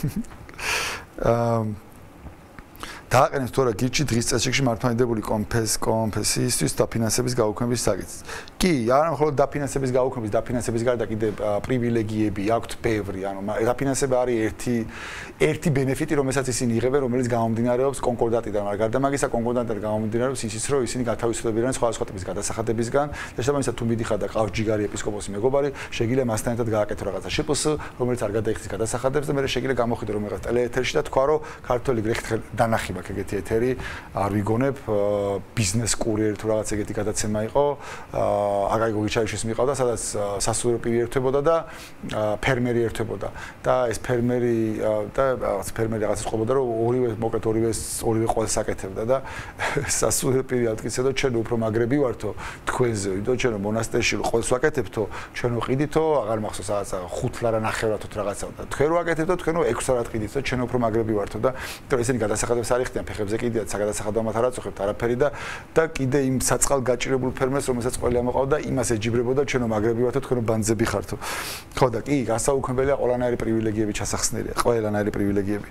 დააყენეს თუ არა გირჩი დღის წესრიგში მართლმადიდებელი კონფესიისთვის დაფინანსების გაუქმების საკითხს. კი, არა მხოლოდ დაფინანსების გაუქმების, დაფინანსების გარდა კიდე პრივილეგიები აქვთ ბევრი, ანუ დაფინანსება არის ერთი ბენეფიტი, რომელსაც ისინი იღებენ, რომელიც გამომდინარეობს კონკორდატიდან, მაგრამ გარდა მაგისა კონკორდატიდან გამომდინარეობს ისიც, რომ ისინი გათავისუფლებიან სხვადასხვა ტიპის გადასახადებისგან, და შესაბამისად თუ მიდიხარ და ყავს ჯიგარი ეპისკოპოსი მეგობარი, შეგიძლია მასთან ერთად გააკეთო რაღაცა შპს, რომელიც არ გადაიხდის გადასახადებს და მე შეგიძლია გამოხვიდე რომ რაღაც ტელეეთერში და თქვა, რომ ქართული გრეხთხელ დანახი მაქვს ეგეთი ეთერი, არ ვიგონებ ბიზნეს კურიერი თუ რაღაც ეგეთი გადაცემა იყო, აკაიგო გიჩაიშის მიყავდა, სადაც სასულიერო პირი ერთვებოდა და ფერმერი ერთვებოდა და ეს ფერმერი რაღაცას ყვებოდა, რომ ორივე ყველს აკეთებდა და სასულიერო პირი ატკიცებდა, ჩვენ უფრო მაგრები ვართო თქვენზე, იმიტომ ჩვენ მონასტერში ყველს ვაკეთებთო, ჩვენ ვყიდითო, აღარ მახსოვს რაღაცა 5 ლარა ნახევრათო რაღაცა და თქვენ რო აკეთებდო, თქვენ რო 6 ლარად ყიდითო, ჩვენ უფრო მაგრები ვართო და იმიტომ ისინი გადასახადებს არ იხდიან, ფეხებზე კიდიათ, საგადასახადოებად არ აწუხებთ არაფერი და კიდე იმ საწყალ გაჭირებულ ფერმერს, რომელსაც ყველი ამოყავდა, იმას ეჯიბრებოდა, ჩვენო მაგრები ვართო, თქვენო ბანძები ხართო. ხო და კი, გასაუქმებელია ყველანაირი პრივილეგიები ჩასახსნელია, ყველანაირი პრივილეგიები.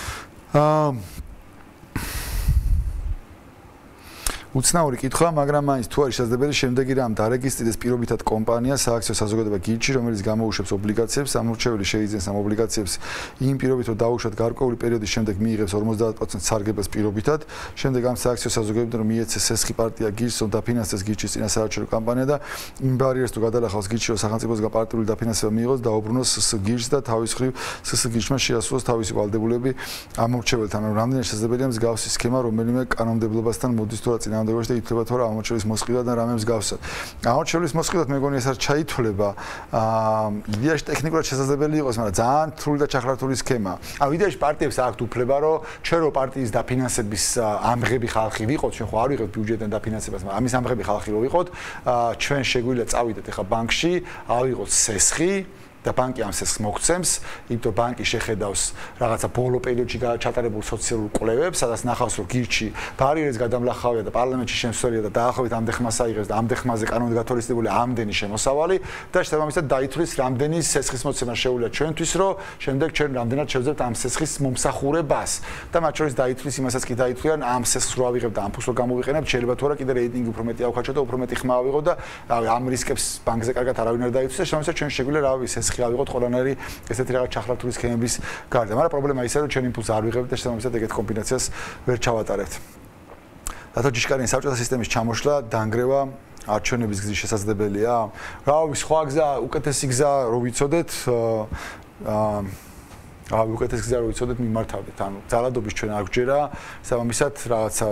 უცნაური კითხვა, მაგრამ მაინც თუ არის შესაძლებელი შემდეგი რამ დარეგისტრირდეს პირობითად კომპანია სააქციო საზოგადოება გირჩი, რომელიც გამოუშვებს ობლიგაციებს, ამორჩეველი შეიძენს ამ ობლიგაციებს იმ პირობითად დაუშვათ გარკვეული პერიოდის შემდეგ მიიღებს 50% სარგებელს პირობითად, შემდეგ ამ სააქციო საზოგადოებამ მიეცეს სესხი პარტია გირჩს, რომ დაფინანსდეს გირჩის წინასაარჩევნო კამპანია და იმ ბარიერს თუ გადალახავს გირჩი, რომ სახელმწიფოსგან პარტიული დაფინანსება მიიღოს, დაუბრუნოს გირჩს და თავის მხრივ გირჩმა შეასრულოს თავისი ვალდებულები ამორჩეველთან. რამდენად შესაძლებელია მსგავსი სქემა რომელიმე კანონმდებლობასთან მოდის თუ რა და ითვლება თუ რა ამორჩევის მოსყიდვა და რამე მსგავსად. ამორჩევის მოსყიდვად მეგონი ეს არ ჩაითვლება. იდეაში ტექნიკურად შესაძლებელი იყოს, მაგრამ ძალიან რთული და ჩახლართული სქემაა. ანუ იდეაში პარტიებს აქვთ უფლება, რომ ჩვენ რო პარტიის დაფინანსების ამღები ხალხი ვიყოთ, ჩვენ ხო არ ვიღებთ ბიუჯეტიდან დაფინანსებას, მაგრამ ამის ამღები ხალხი რო ვიყოთ, ჩვენ შეგვიძლია წავიდეთ ახლა ბანკში, ავიღოთ სესხი და ბანკი ამ სესხს მოგცემს, იმიტომ ბანკი შეხედავს რაღაცა ბოლო პერიოდში ჩატარებულ სოციალურ კვლევებს, სადაც ნახავს, რომ გირჩი ბარიერებს გადამლახავია და პარლამენტში შემსვლელია და დაახლოებით ამდენ აიღებს და ამდენ ხმაზე კანონით გათვალისწინებული ამდენი შემოსავალი და შესაბამისად დაითვლის რამდენი სესხის მოცემა შეუძლია ჩვენთვის, რომ შემდეგ ჩვენ რამდენად შევძლებთ ამ სესხის მომსახურებას და მათ შორის დაითვლის იმასაც კი დაითვლიან ამ სესხს რო ავიღებ და ამ ფულს რო გამოვიყენებ, შეიძლება თუ არა კიდე რეიტინგი უფრო მეტი ავხარჯო და უფრო მეტი ხმა ავიღო და ამ რისკებს ბანკზე კარგად არავინ არ დაითვლის და შესაბამისად ჩვენ შეგვიძლია რავი სესხი ავიღოთ ყველანაირი ესეთი რაღაც ჩახლართული სქემების გარდა. მაგრამ პრობლემა ისაა, რომ ჩვენ იმპულს არ ვიღებთ და შესაბამისად ეგეთ კომბინაციას ვერ ჩავატარებთ. რატო ჯიშკარიანი საბჭოთა სისტემის ჩამოშლა, დანგრევა არჩევნების გზის შესაძლებელია? რავი, სხვა გზა, უკეთესი გზა რო ვიცოდეთ, უკეთესი გზა რო ვიცოდეთ, მიმართავდეთ. ანუ ძალადობის ჩვენ არ გვჯერა, სამამისად რაღაცა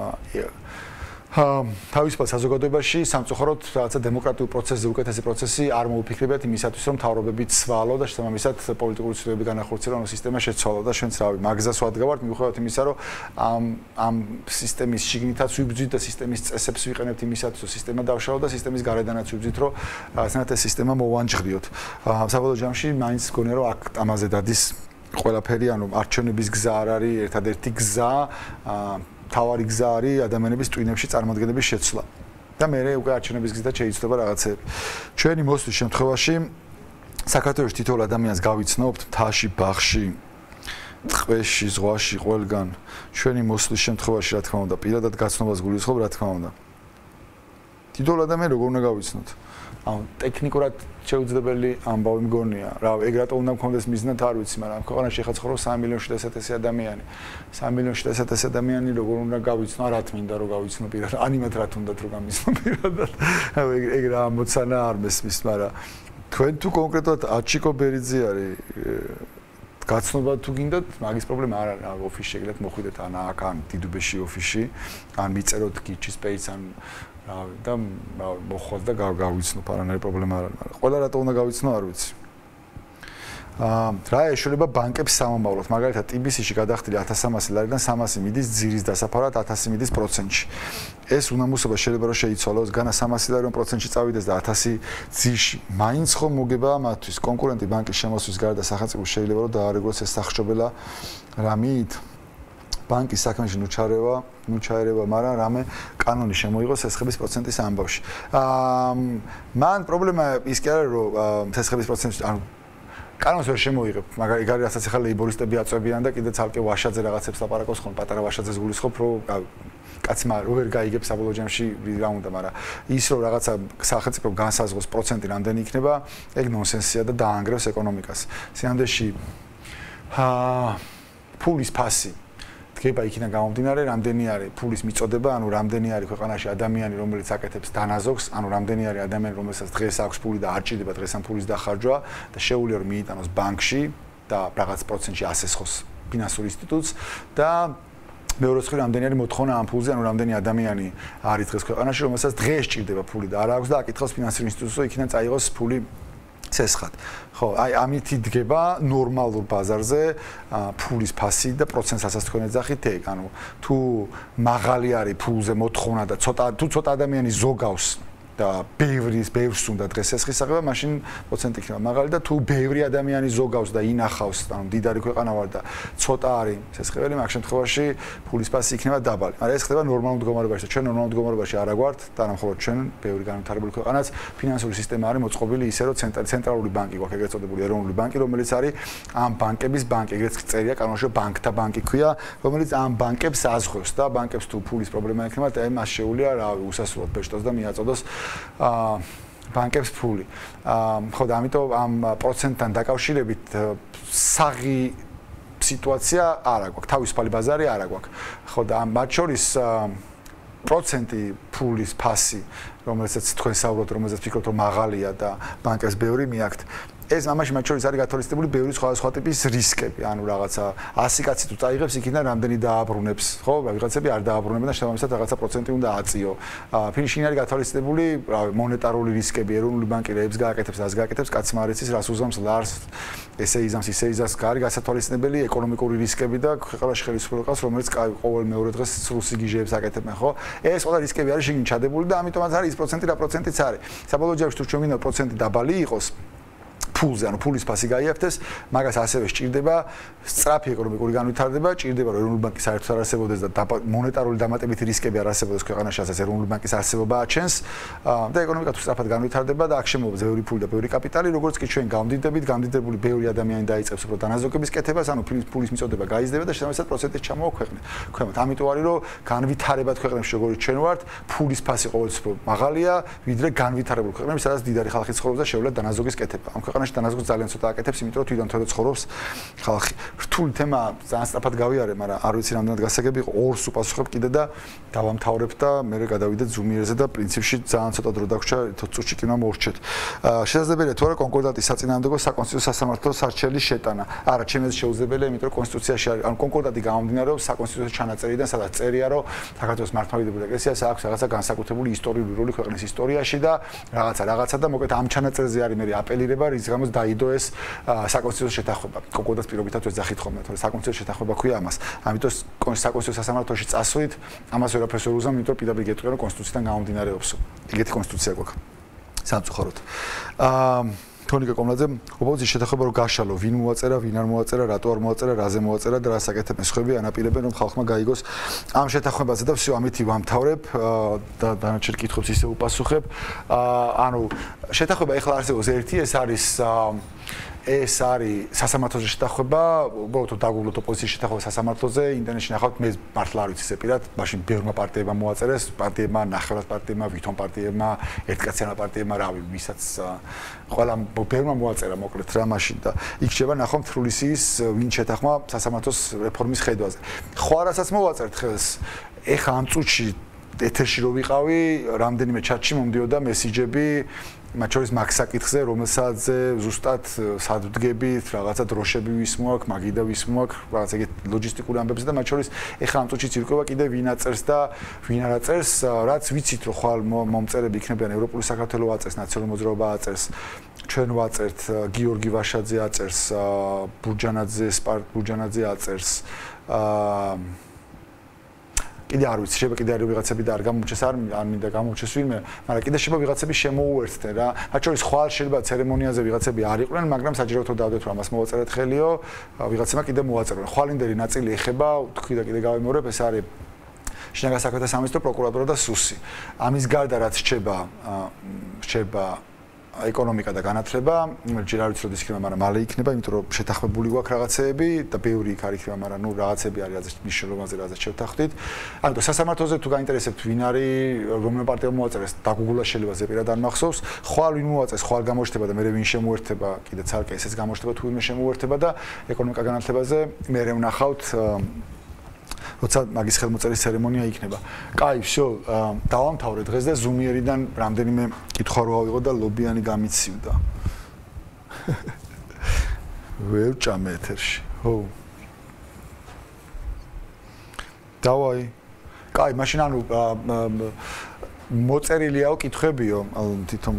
თავისუფალ საზოგადოებაში სამწუხაროდ რაღაცა დემოკრატიულ პროცესზე უკეთესი პროცესი არ მოუფიქრებიათ იმისათვის რომ თავრობები ცვალო და შესაბამისად პოლიტიკური ცვლილებები განახორციელო, ანუ სისტემა შეცვალო და ჩვენც რავი მაგზას ვადგავართ მიუხედავად იმისა რომ ამ სისტემის შიგნითაც ვიბრძვით და სისტემის წესებს ვიყენებთ იმისათვის რომ სისტემა დავშალო და სისტემის გარედანაც ვიბრძვით რომ რაღაცნაირად ეს სისტემა მოვანჯღდიოთ. საბოლოო ჯამში მაინც გონია რომ აქ ამაზე დადის ყველაფერი, ანუ არჩევნების გზა არ არის ერთადერთი გზა, თავარი გზა არის ადამიანების ტვინებში წარმოადგენების შეცვლა. და მე უკვე არჩევნების გზით შეიძლება რაღაცები. ჩვენი მოსვლის შემთხვევაში საქართველოში თითოეულ ადამიანს გავიცნობთ მთაში, ბაღში, ტყეში, ზღვაში, ყველგან. ჩვენი მოსვლის შემთხვევაში რა თქმა უნდა, პირადად გაცნობას გულისხმობ, რა თქმა უნდა. თითოეულ ადამიანს როგორ უნდა გავიცნოთ? ანუ ტექნიკურად შეუძლებელი ამბავი მგონია. რა, ეგ რატომ უნდა მქონდეს მიზნად არ ვიცი, მაგრამ ამ ქვეყანაში ეხლა ცხოვრობს 3 მილიონი 700,000 ადამიანი. 3 მილიონი 700,000 ადამიანი როგორ უნდა გავიცნო, რა თმინდა რომ გავიცნო პირადად. ანიმათ რა თუნდათ რომ გამიცნო პირადად. ეგ რა ამოცანა არ მესმის, მაგრამ თქვენ თუ კონკრეტულად აჩიკო ბერიძე არის გაცნობა თუ გინდათ, მაგის პრობლემა არ არის. ოფისში შეგიძლიათ მოხვიდეთ ან აქ ან დიდუბეში ოფისში, ან მიწეროთ გირჩის პეიჯს ან და მოხვალ და გავიცნობ, არანაირი პრობლემა არ არის, მაგრამ ყველა რატო უნდა გავიცნო, არ ვიცი. რა ეშველება ბანკებს სამომავლოდ, მაგალითად ტიბისში გადახდილი 1300 ლარიდან 300 მიდის ძირის დასაფარად 1000 მიდის პროცენტში. ეს უნამუსობა შეიძლება რომ შეიცვალოს, განა 300 ლარი რომ პროცენტში წავიდეს და 1000 ძირში. მაინც ხომ მოგება მათთვის კონკურენტი ბანკის შემოსვლის გარდა სახელმწიფო შეიძლება რომ დაარეგულოს ეს სახშობელა რამით ბანკის საქმეში ნუჩაერება, მაგრამ რამე კანონი შემოიღოს სესხების პროცენტის ამბავში. მან პრობლემა ის კი არა რომ სესხების პროცენტი ანუ კანონს ვერ შემოიღებ, მაგრამ ეგ არის რასაც ახლა ლეიბორისტები აწვევიან და კიდე ცალკე ვაშაძე რაღაცებს ლაპარაკობს ხოლმე, პატარა ვაშაძეს გულისხმობ, რომ კაცმა რო ვერ გაიგებს საბოლოო ჯამში რა უნდა, მაგრამ ის რომ რაღაცა სახელმწიფო განსაზღვროს პროცენტი რამდენი იქნება, ეგ ნონსენსია და დაანგრევს ეკონომიკას. სინამდვილეში ფულის ფასი დგება იქიდან გამომდინარე, რამდენი არის ფულის მიწოდება, ანუ რამდენი არის ქვეყანაში ადამიანი, რომელიც აკეთებს დანაზოგს, ანუ რამდენი არის ადამიანი, რომელსაც დღეს აქვს ფული და არ ჭირდება დღეს ამ ფულის დახარჯვა და შეუძლია რომ მიიტანოს ბანკში და რაღაც პროცენტში ასესხოს ფინანსურ ინსტიტუტს და მეორე რიცხვი რამდენი არის მოთხოვნა ამ ფულზე, ანუ რამდენი ადამიანი არის დღეს ქვეყანაში, რომელსაც დღეს ჭირდება ფული და არ აქვს და აკითხავს ფინანსურ ინსტიტუტს, რომ იქიდან წაიღოს ფული ცესხად. ხო, აი ამითი დგება ნორმალურ ბაზარზე ფულის ფასი და პროცენტს ასაც თქვენ ეძახით ეგ, ანუ თუ მაღალი არის ფულზე მოთხოვნა და ცოტა ადამიანი ზოგავს და ბევრს უნდა დღეს სესხის აღება, მაშინ პროცენტი იქნება მაღალი და თუ ბევრი ადამიანი ზოგავს და ინახავს, ანუ მდიდარი ქვეყანა ვარ და ცოტა არის სესხებელი, მაგ შემთხვევაში ფულის ფასი იქნება დაბალი. მაგრამ ეს ხდება ნორმალურ მდგომარეობაში და ჩვენ ნორმალურ მდგომარეობაში არ აგვართ, თანამხოლოდ ჩვენ ბევრი განვითარებული ქვეყანაც ფინანსური სისტემა არის მოწყობილი ისე, რომ ცენტრალური ბანკი გვაქვს, ეგრეთ წოდებული ეროვნული ბანკი, რომელიც არის ამ ბანკების ბანკი, ეგრეთ წერია კანონში, ბანკთა ბანკი ქვია, რომელიც ამ ბანკებს აზღვევს და ბანკებს თუ ფულის პრობლემა ექნება, და მას შეუძლია რა უსასრულოდ ბეჭდოს და მიაწოდოს ბანკებს ფული. ხო და ამიტომ ამ პროცენტთან დაკავშირებით საღი სიტუაცია არ აქვს, თავისუფალი ბაზარი არ აქვს. ხო და მათ შორის პროცენტი ფულის ფასი, რომელსაც თქვენ საუბრობთ, რომელსაც ფიქრობთ რომ მაღალია და ბანკებს ბევრი მიაქვთ. ეს მამაში მათ შორის არის გათვალისწინებული ბევრი სხვა ტიპის რისკები, ანუ რაღაცა 100 კაცი თუ წაიღებს, იქიდან რამდენი დააბრუნებს, ხო, ვიღაცები არ დააბრუნებენ და შესაბამისად რაღაცა პროცენტი უნდა აწიო. ფინში არის გათვალისწინებული, მონეტარული რისკები, ეროვნული ბანკი რებს გააკეთებს, რას გააკეთებს, კაცმა არ იცის, რას უზამს, ლარს, ესე იზამს, ისე იზამს, არის გასათვალისწინებელი ეკონომიკური რისკები და ქვეყანაში ხელისუფლება ყავს, რომელიც ყოველ მეორე დღეს სრულ სიგიჟეებს აკეთებენ, ხო? ეს ყველა რისკები არის შიგნით ჩადებული და ამიტომაც არის ის პროცენტი, რა პროცენტიც არის. საბოლოო ჯამში თუ ჩვენ მინდა პროცენტი დაბალი იყოს, ფულზე, ანუ ფულის ფასი გაიაფთეს, მაგას ასევე სჭირდება სწრაფი ეკონომიკური განვითარება, სჭირდება რომ ეროვნული ბანკის საერთოდ არ არსებობდეს და მონეტარული დამატებითი რისკები არ არსებობდეს ქვეყანაში, ასაც ეროვნული ბანკის არსებობა აჩენს და ეკონომიკა თუ სწრაფად განვითარდება და აქ შემოვა ბევრი ფული და ბევრი კაპიტალი, როგორც კი ჩვენ გამდიდებით, გამდიდებული ბევრი ადამიანი დაიწყებს უფრო დანაზოგების კეთებას, ანუ ფულის მიწოდება გაიზრდება და შესაბამისად პროცენტიც ჩამოვა ქვეყნად. ამიტომ არის რომ განვითარებად ქვეყნებში როგორც ჩვენ ვართ, ფულის ფასი ყოველთვის უფრო მაღალია, ვიდრე განვითარებულ ქვეყნებში, სადაც დიდარი ხალხი ცხოვრობს და შეუძლია დანაზოგის კეთება. ამ ქვეყანაში თემაში თანაზღვრს ძალიან ცოტა აკეთებს, იმიტომ რომ თვითონ თორე ცხოვრობს ხალხი. რთული თემა ძალიან სწრაფად გავიარე, მაგრამ არ ვიცი რამდენად გასაგები იყო. ორს უპასუხებ კიდე და დავამთავრებ და მე გადავიდეთ Zoom-იერზე და პრინციპში ძალიან ცოტა დრო დაგვრჩა, 20 წუთში კი უნდა მოვრჩეთ. შესაძლებელია თუ არა კონკორდატის საწინააღმდეგო საკონსტიტუციო სასამართლოს არჩევის შეტანა. არა, ჩემს შეუძლებელია, იმიტომ რომ კონსტიტუციაში არის, ანუ კონკორდატი გამომდინარეობს საკონსტიტუციო ჩანაწერიდან, სადაც წერია, რომ საქართველოს მართლმადიდებლურ ეკლესიას აქვს რაღაცა განსაკუთრებული ისტორიული როლი ქვეყნის ისტორიაში და რაღაცა და მოკლედ ამ ჩანაწერზე არის მე აპელირება, რის გამოც დაიდო ეს საკონსტიტუციო შეთანხმება. კონკორდატს პირობითად ეძახით ხოლმე, თორე საკონსტიტუციო შეთანხმება ქვია ამას. ამიტომ საკონსტიტუციო სასამართლოში წასვლით, ამას ვერაფერს ვერ უზამ, იმიტომ რომ პირდაპირ გეტყვია, რომ კონსტიტუციიდან გამომდინარეობს. ეგეთი კონსტიტუცია გვაქვს. სამწუხაროდ. თონიკა კომლაძე, ოპოზიციის შეთანხმება რო გაშალო, ვინ მოაწერა, ვინ არ მოაწერა, რატო არ მოაწერა, რაზე მოაწერა და რა საკეთებ მსხვერპლი ანაპირებენ, რომ ხალხმა გაიგოს ამ შეთანხმებაზე და всё ამითი ვამთავრებ და დანარჩენ კითხვებს ისე უპასუხებ. ანუ შეთანხმება ეხლა არსებობს ერთი, ეს არის სასამართლოზე შეთანხმება, უბრალოდ დაგუგლოთ ოპოზიციის შეთანხმება სასამართლოზე, ინტერნეტში ნახავთ, მე მართლა არ ვიცი ესე პირად, მაშინ ბევრმა პარტიებმა მოაწერეს, პარტიებმა, ნახევრად პარტიებმა, ვითომ პარტიებმა, ერთკაციანმა პარტიებმა, რავი, ვისაც ყველა ბევრმა მოაწერა მოკლედ რა მაშინ და იქ შევა ნახავთ თრულისის ვინ შეთანხმა სასამართლოს რეფორმის ხედვაზე. ხო არასაც მოვაწერთ ხელს, ეხა ამ წუთში ეთერში რო ვიყავი, რამდენიმე ჩატში მომდიოდა მესიჯები მათ შორის მაგ საკითხზე, რომელსაც ზუსტად სადვდგებით, რაღაცა დროშები ვის მოაქვს, მაგიდა ვის მოაქვს, რაღაც ეგეთ ლოჯისტიკური ამბებზე და მათ შორის ეხლა ამ წუთში ცირკობა კიდე ვინ აწერს და ვინ არ აწერს, რაც ვიცით რომ ხვალ მომწერები იქნებიან ევროპული საქართველოს აწერს, ნაციონალური მოძრაობა აწერს, ჩვენ ვაწერთ, გიორგი ვაშაძე აწერს, ბურჯანაძე აწერს, კიდე არ ვიცი, შეიძლება კიდე არის ვიღაცები და არ გამოუჩეს, არ მინდა გამოუჩეს ვინმე, მაგრამ კიდე შეიძლება ვიღაცები შემოუერთდნენ რა. მათ შორის ხვალ შეიძლება ცერემონიაზე ვიღაცები არ იყვნენ, მაგრამ საჯაროდ დავდეთ რომ ამას მოვაწერეთ ხელიო, ვიღაცებმა კიდე მოაწერა. ხვალინდელი ნაწილი ეხება, თქვი და კიდე გავიმეორებ, ეს არის შინაგან საქმეთა სამინისტრო, პროკურატურა და სუსი. ამის გარდა რაც რჩება ეკონომიკა და განათლება, ჯერ არ ვიცი როდის იქნება, მაგრამ მალე იქნება, იმიტომ რომ შეთანხმებული გვაქვს რაღაცეები და ბევრი იქ არ იქნება, მაგრამ ნუ რაღაცები არის, რაზეც მნიშვნელობაზე რაზეც შევთანხმდით. ანუ სასამართლოზე თუ გაინტერესებთ, ვინ არის, რომელი პარტია მოაწერეს, დაგუგლა შეიძლება ზეპირად არ მახსოვს, ხვალ ვინ მოაწერს, ხვალ გამოჩნდება და მე ვინ შემოერთება, კიდე ცალკე ესეც გამოჩნდება თუ ვინმე შემოერთება და ეკონომიკა განათლებაზე მე ვნახავთ როცა მაგის ხელმოწერის ცერემონია იქნება. კაი, всё, დავამთავრე დღეს და Zoom-იერიდან რამდენიმე კითხვა რო ავიღო და ლობიანი გამიცივდა. ვერ ჭამე ეთერში. ხო. დავაი. კაი, მაშინ ანუ მოწერილიაო კითხვებიო, თვითონ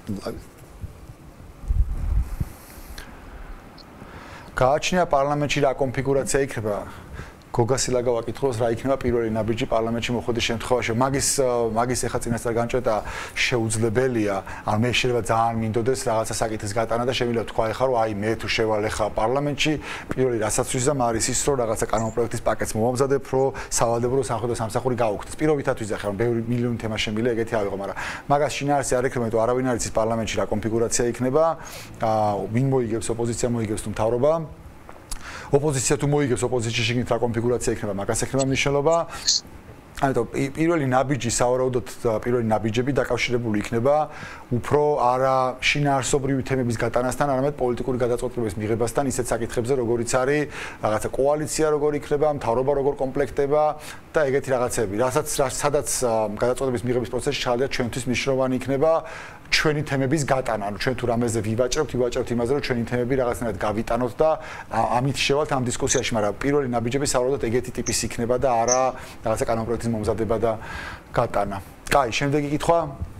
გააჩნია პარლამენტში რა კონფიგურაცია იქნება? გოგასილა გავაკითხოს რა იქნება პირველი ნაბიჯი პარლამენტში მოხვედის შემთხვევაში. მაგის ეხა წინასწარ განჭედა შეუძლებელია, ან მე შეიძლება ძალიან მინდოდეს რაღაცა საკითხის გატანა და შემიძლია თქვა ეხა რომ აი მე თუ შევალ ეხა პარლამენტში, პირველი რასაც ვიზამ არის ის რომ რაღაცა კანონპროექტის პაკეტს მოვამზადებ, რომ სავალდებულო სამხედრო სამსახური გაუქმდეს. პირველად ვიზახე რომ ბევრი მილიონი თემა შემიძლია ეგეთი ავიღო, მაგრამ მაგას შინაარსი არ ექნება, თუ არავინ არ იცის პარლამენტში რა კონფიგურაცია იქნება, ვინ მოიგებს, ოპოზიცია მოიგებს თუ მთავრობა. ოპოზიცია თუ მოიგებს ოპოზიციაში შეგნით რა კონფიგურაცია იქნება, მაგას ექნება მნიშვნელობა. ამიტომ პირველი ნაბიჯი სავარაუდოდ პირველი ნაბიჯები დაკავშირებული იქნება უფრო არა შინაარსობრივი თემების გატანასთან, არამედ პოლიტიკური გადაწყვეტილების მიღებასთან, ისეთ საკითხებზე, როგორიც არის რაღაცა კოალიცია როგორ იქნება, მთავრობა როგორ კომპლექტდება და ეგეთი რაღაცები. სადაც გადაწყვეტილების მიღების პროცესში ხალხი ჩვენთვის მნიშვნელოვანი იქნება ჩვენი თემების გატანა. ანუ ჩვენ თუ რამეზე ვივაჭრებთ იმაზე, რომ ჩვენი თემები რაღაცნაირად გავიტანოთ და ამით შევალთ ამ დისკუსიაში, მაგრამ პირველი ნაბიჯები სავარაუდოდ ეგეთი ტიპის იქნება და არა რაღაცა კანონპროექტის მომზადება და გატანა. კაი, შემდეგი კითხვა.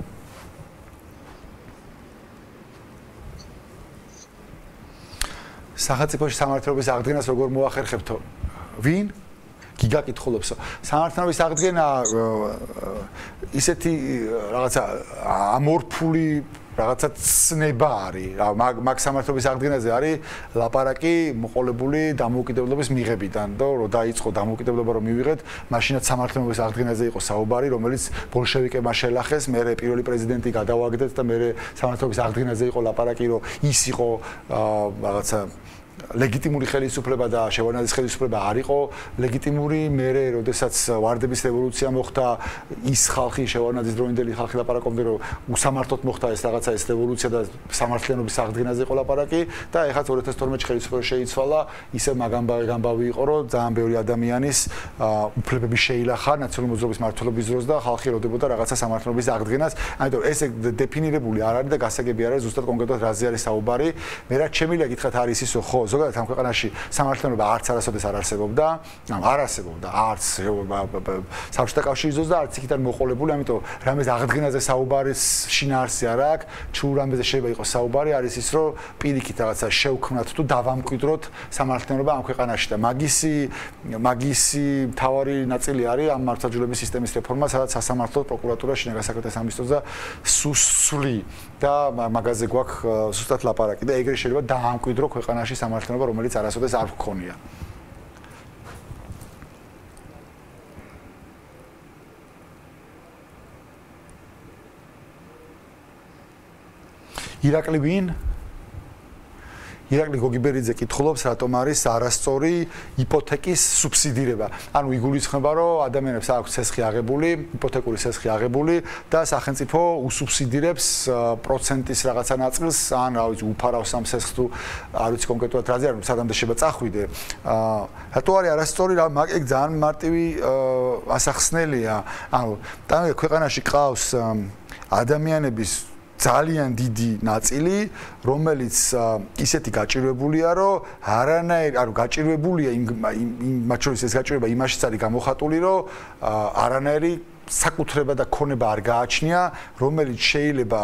სახელმწიფოში სამართლობის აღდგენას როგორ მოახერხებთო? ვინ? გიგაკითხულობსო. სამართლობის აღდგენა ისეთი რაღაცა ამორფული რაღაცა ცნება არის. მაგ სამართლობის აღდგენაზე არის ლაპარაკი მოყოლებული დამოუკიდებლობის მიღებიდან და რომ დაიწყო დამოუკიდებლობა რომ მივიღეთ, მაშინაც სამართლობის აღდგენაზე იყო საუბარი, რომელიც ბოლშევიკებმა შელახეს, მერე პირველი პრეზიდენტი გადავაგდეთ და მერე სამართლობის აღდგენაზე იყო ლაპარაკი, რომ ის იყო რაღაცა ლეგიტიმური ხელისუფლება და შევარდნაძის ხელისუფლება არ იყო ლეგიტიმური, მერე როდესაც ვარდების რევოლუცია მოხდა, ის ხალხი შევარდნაძის დროინდელი ხალხი ლაპარაკობდა, რომ უსამართლოდ მოხდა ეს რაღაცა, ეს რევოლუცია და სამართლიანობის აღდგენაზე იყო ლაპარაკი და ეხლა 2012 ხელისუფლება შეიცვალა, ისე გამბავი იყო, რომ ძალიან ბევრი ადამიანის უფლებები შეილახა ნაციონალური მოძრაობის მმართველობის დროს და ხალხი ელოდებოდა რაღაცა სამართლიანობის აღდგენას. ამიტომ ეს დეფინირებული არ არის და გასაგები არ არის ზუსტად კონკრეტულად რაზე არის საუბარი. მე რაც შემიძლია გითხრათ არის ისო, ხო, ზოგადად ამ ქვეყანაში სამართლიანობა არც არასოდეს არ არსებობდა, არც საბჭოთა კავშირის დროს და არც იქიდან მოყოლებული, ამიტომ რამეს აღდგენაზე საუბარის შინაარსი არ აქვს, თუ რამეზე შეიძლება იყოს საუბარი, არის ის, რომ პირიქით რაღაცა შევქმნათ თუ დავამკვიდროთ სამართლიანობა ამ ქვეყანაში და მაგისი მთავარი ნაწილი არის ამ მართლმსაჯულების სისტემის რეფორმა, სადაც სასამართლო პროკურატურა, შინაგან საქმეთა სამინისტრო და სუსლი და მაგაზე გვაქვს ზუსტად ლაპარაკი და ეგრე შეიძლება დაამკვიდრო ქვეყანაში სამართლიანობა, რომელიც არასოდეს არ გქონია. ირაკლი ვინ? ირაკლი გოგიბერიძე კითხულობს, რატომ არის არასწორი იპოთეკის სუბსიდირება. ანუ იგულისხმება, რომ ადამიანებს აქვს სესხი აღებული, იპოთეკური სესხი აღებული და სახელმწიფო უსუბსიდირებს პროცენტის რაღაცა ნაწილს, ან რა ვიცი, უფარავს ამ სესხს თუ არ ვიცი კონკრეტულად რაზე არის, სადამდე შეიძლება წახვიდე. რატო არის არასწორი? ეგ ძალიან მარტივი ასახსნელია. ანუ ქვეყანაში ყავს ადამიანების ძალიან დიდი ნაწილი, რომელიც ისეთი გაჭირვებულია, რომ არანაირი, გაჭირვებულია მათ შორის ეს გაჭირვება იმაშიც არის გამოხატული, რომ არანაირი საკუთრება და ქონება არ გააჩნია, რომელიც შეიძლება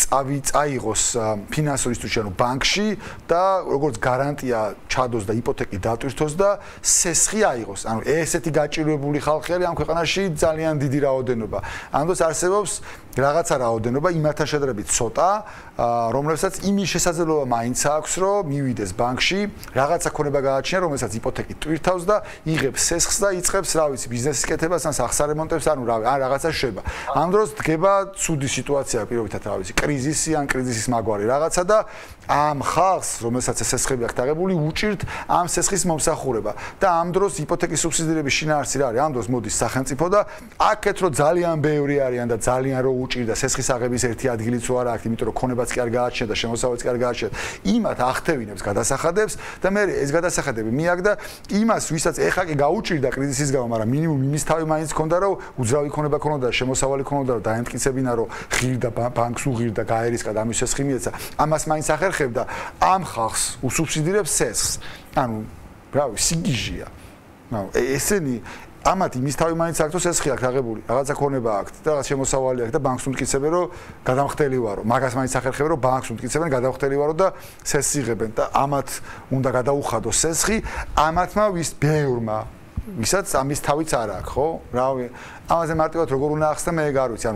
წაიღოს ფინანსური ინსტიტუტში, ანუ ბანკში და როგორც გარანტია ჩადოს და იპოთეკი დატვირთოს და სესხი აიღოს. ანუ ესეთი გაჭირვებული ხალხი არის ამ ქვეყანაში ძალიან დიდი რაოდენობა. ამიტომ არსებობს რაღაცა რაოდენობა იმათთან შედარებით ცოტა, რომლებსაც იმის შესაძლებლობა მაინც აქვს, რომ მივიდეს ბანკში, რაღაცა ქონება გააჩნია, რომელსაც იპოთეკი ტვირთავს და იღებს სესხს და იწყებს, რა ვიცი, ბიზნესის კეთებას, ან სახს არემონტებს, ანუ რაღაცა შვება. ამ დროს დგება ცუდი სიტუაცია, პირობითად, რა ვიცი, კრიზისი ან კრიზისის მაგვარი რაღაცა და ამ ხალხს, რომელსაც სესხები აქვს დაღებული, უჭირთ ამ სესხის მომსახურება. და ამ დროს იპოთეკის სუბსიდირების შინაარსი რა არის? ამ დროს მოდის სახელმწიფო და აქეთ რომ ძალიან ბევრი არიან და ძალიან რო უჭირდა სესხის აღების ერთი ადგილიც რო არ აქვს, იმიტომ რომ ქონებაც კი არ გააჩნია და შემოსავალიც კი არ გააჩნია. იმათ ახტევინებს გადასახადებს და მე ეს გადასახადები მიაგდა იმას, ვისაც ეხა კი გაუჭირდა კრიზისის გამო, მაგრამ მინიმუმ იმის თავი მაინც ჰქონდა, რომ უძრავი ქონება ქონოდა და შემოსავალი ქონოდა, რომ დაემტკიცებინა, რომ ღირდა ბანკს უღირდა, გაერისკა და ამის სესხი მიეცა. ამას მაინც ახერხებდა ამ ხალხს უსუბსიდირებს სესხს. ანუ რავი, სიგიჟია. ანუ ესენი ამათ იმის თავი მაინც აქვს, რომ სესხი აქვს აღებული, რაღაცა ქონება აქვს და რაღაც შემოსავალი აქვს და ბანკს უმტკიცებენ, რომ გადამხდელი ვარო. მაგას მაინც ახერხებენ, რომ ბანკს უმტკიცებენ, გადამხდელი ვარო და სესხს იღებენ და ამათ უნდა გადაუხადოს სესხი, ამათმა ვის ბევრმა ვისაც ამის თავიც არ აქვს, ხო? რავი, ამაზე მარტივად როგორ უნდა ახსნა მე ეგ არ ვიცი. ანუ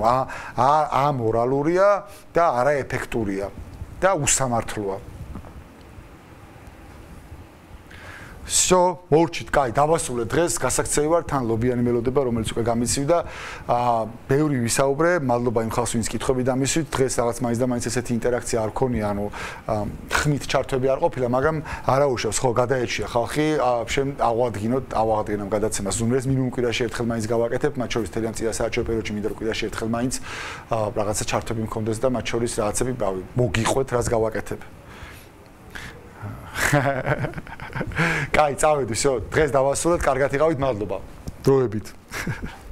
ამორალურია და არაეფექტურია და უსამართლოა. მორჩით, კაი, დავასრულეთ დღეს, გასაქცევი ვარ, თან ლობიანი მელოდება, რომელიც უკვე გამიცივდა. ბევრი ვისაუბრე, მადლობა იმ ხალხს, ვინც კითხვები დამისვით. დღეს რაღაც მაინც და მაინც ესეთი ინტერაქცია არ ქონია, ანუ ხმით ჩართვები არ ყოფილა, მაგრამ არაუშავს, ხო, გადაეჩია ხალხი, ავაღდგინამ გადაცემას Zoom-ს, მინიმუმ კვირაში ერთხელ მაინც გავაკეთებ, მათ შორის თელიან წინასაარჩევნო პერიოდში მინდა რომ კვირაში ერთხელ მაინც რაღაცა ჩართვები მქონდეს და მათ შორის რაღაცები მოგიყვეთ, რას გავაკეთებ. კაი, წავედი, всё, დღეს დავასრულეთ, კარგად იყავით, მადლობა. დროებით.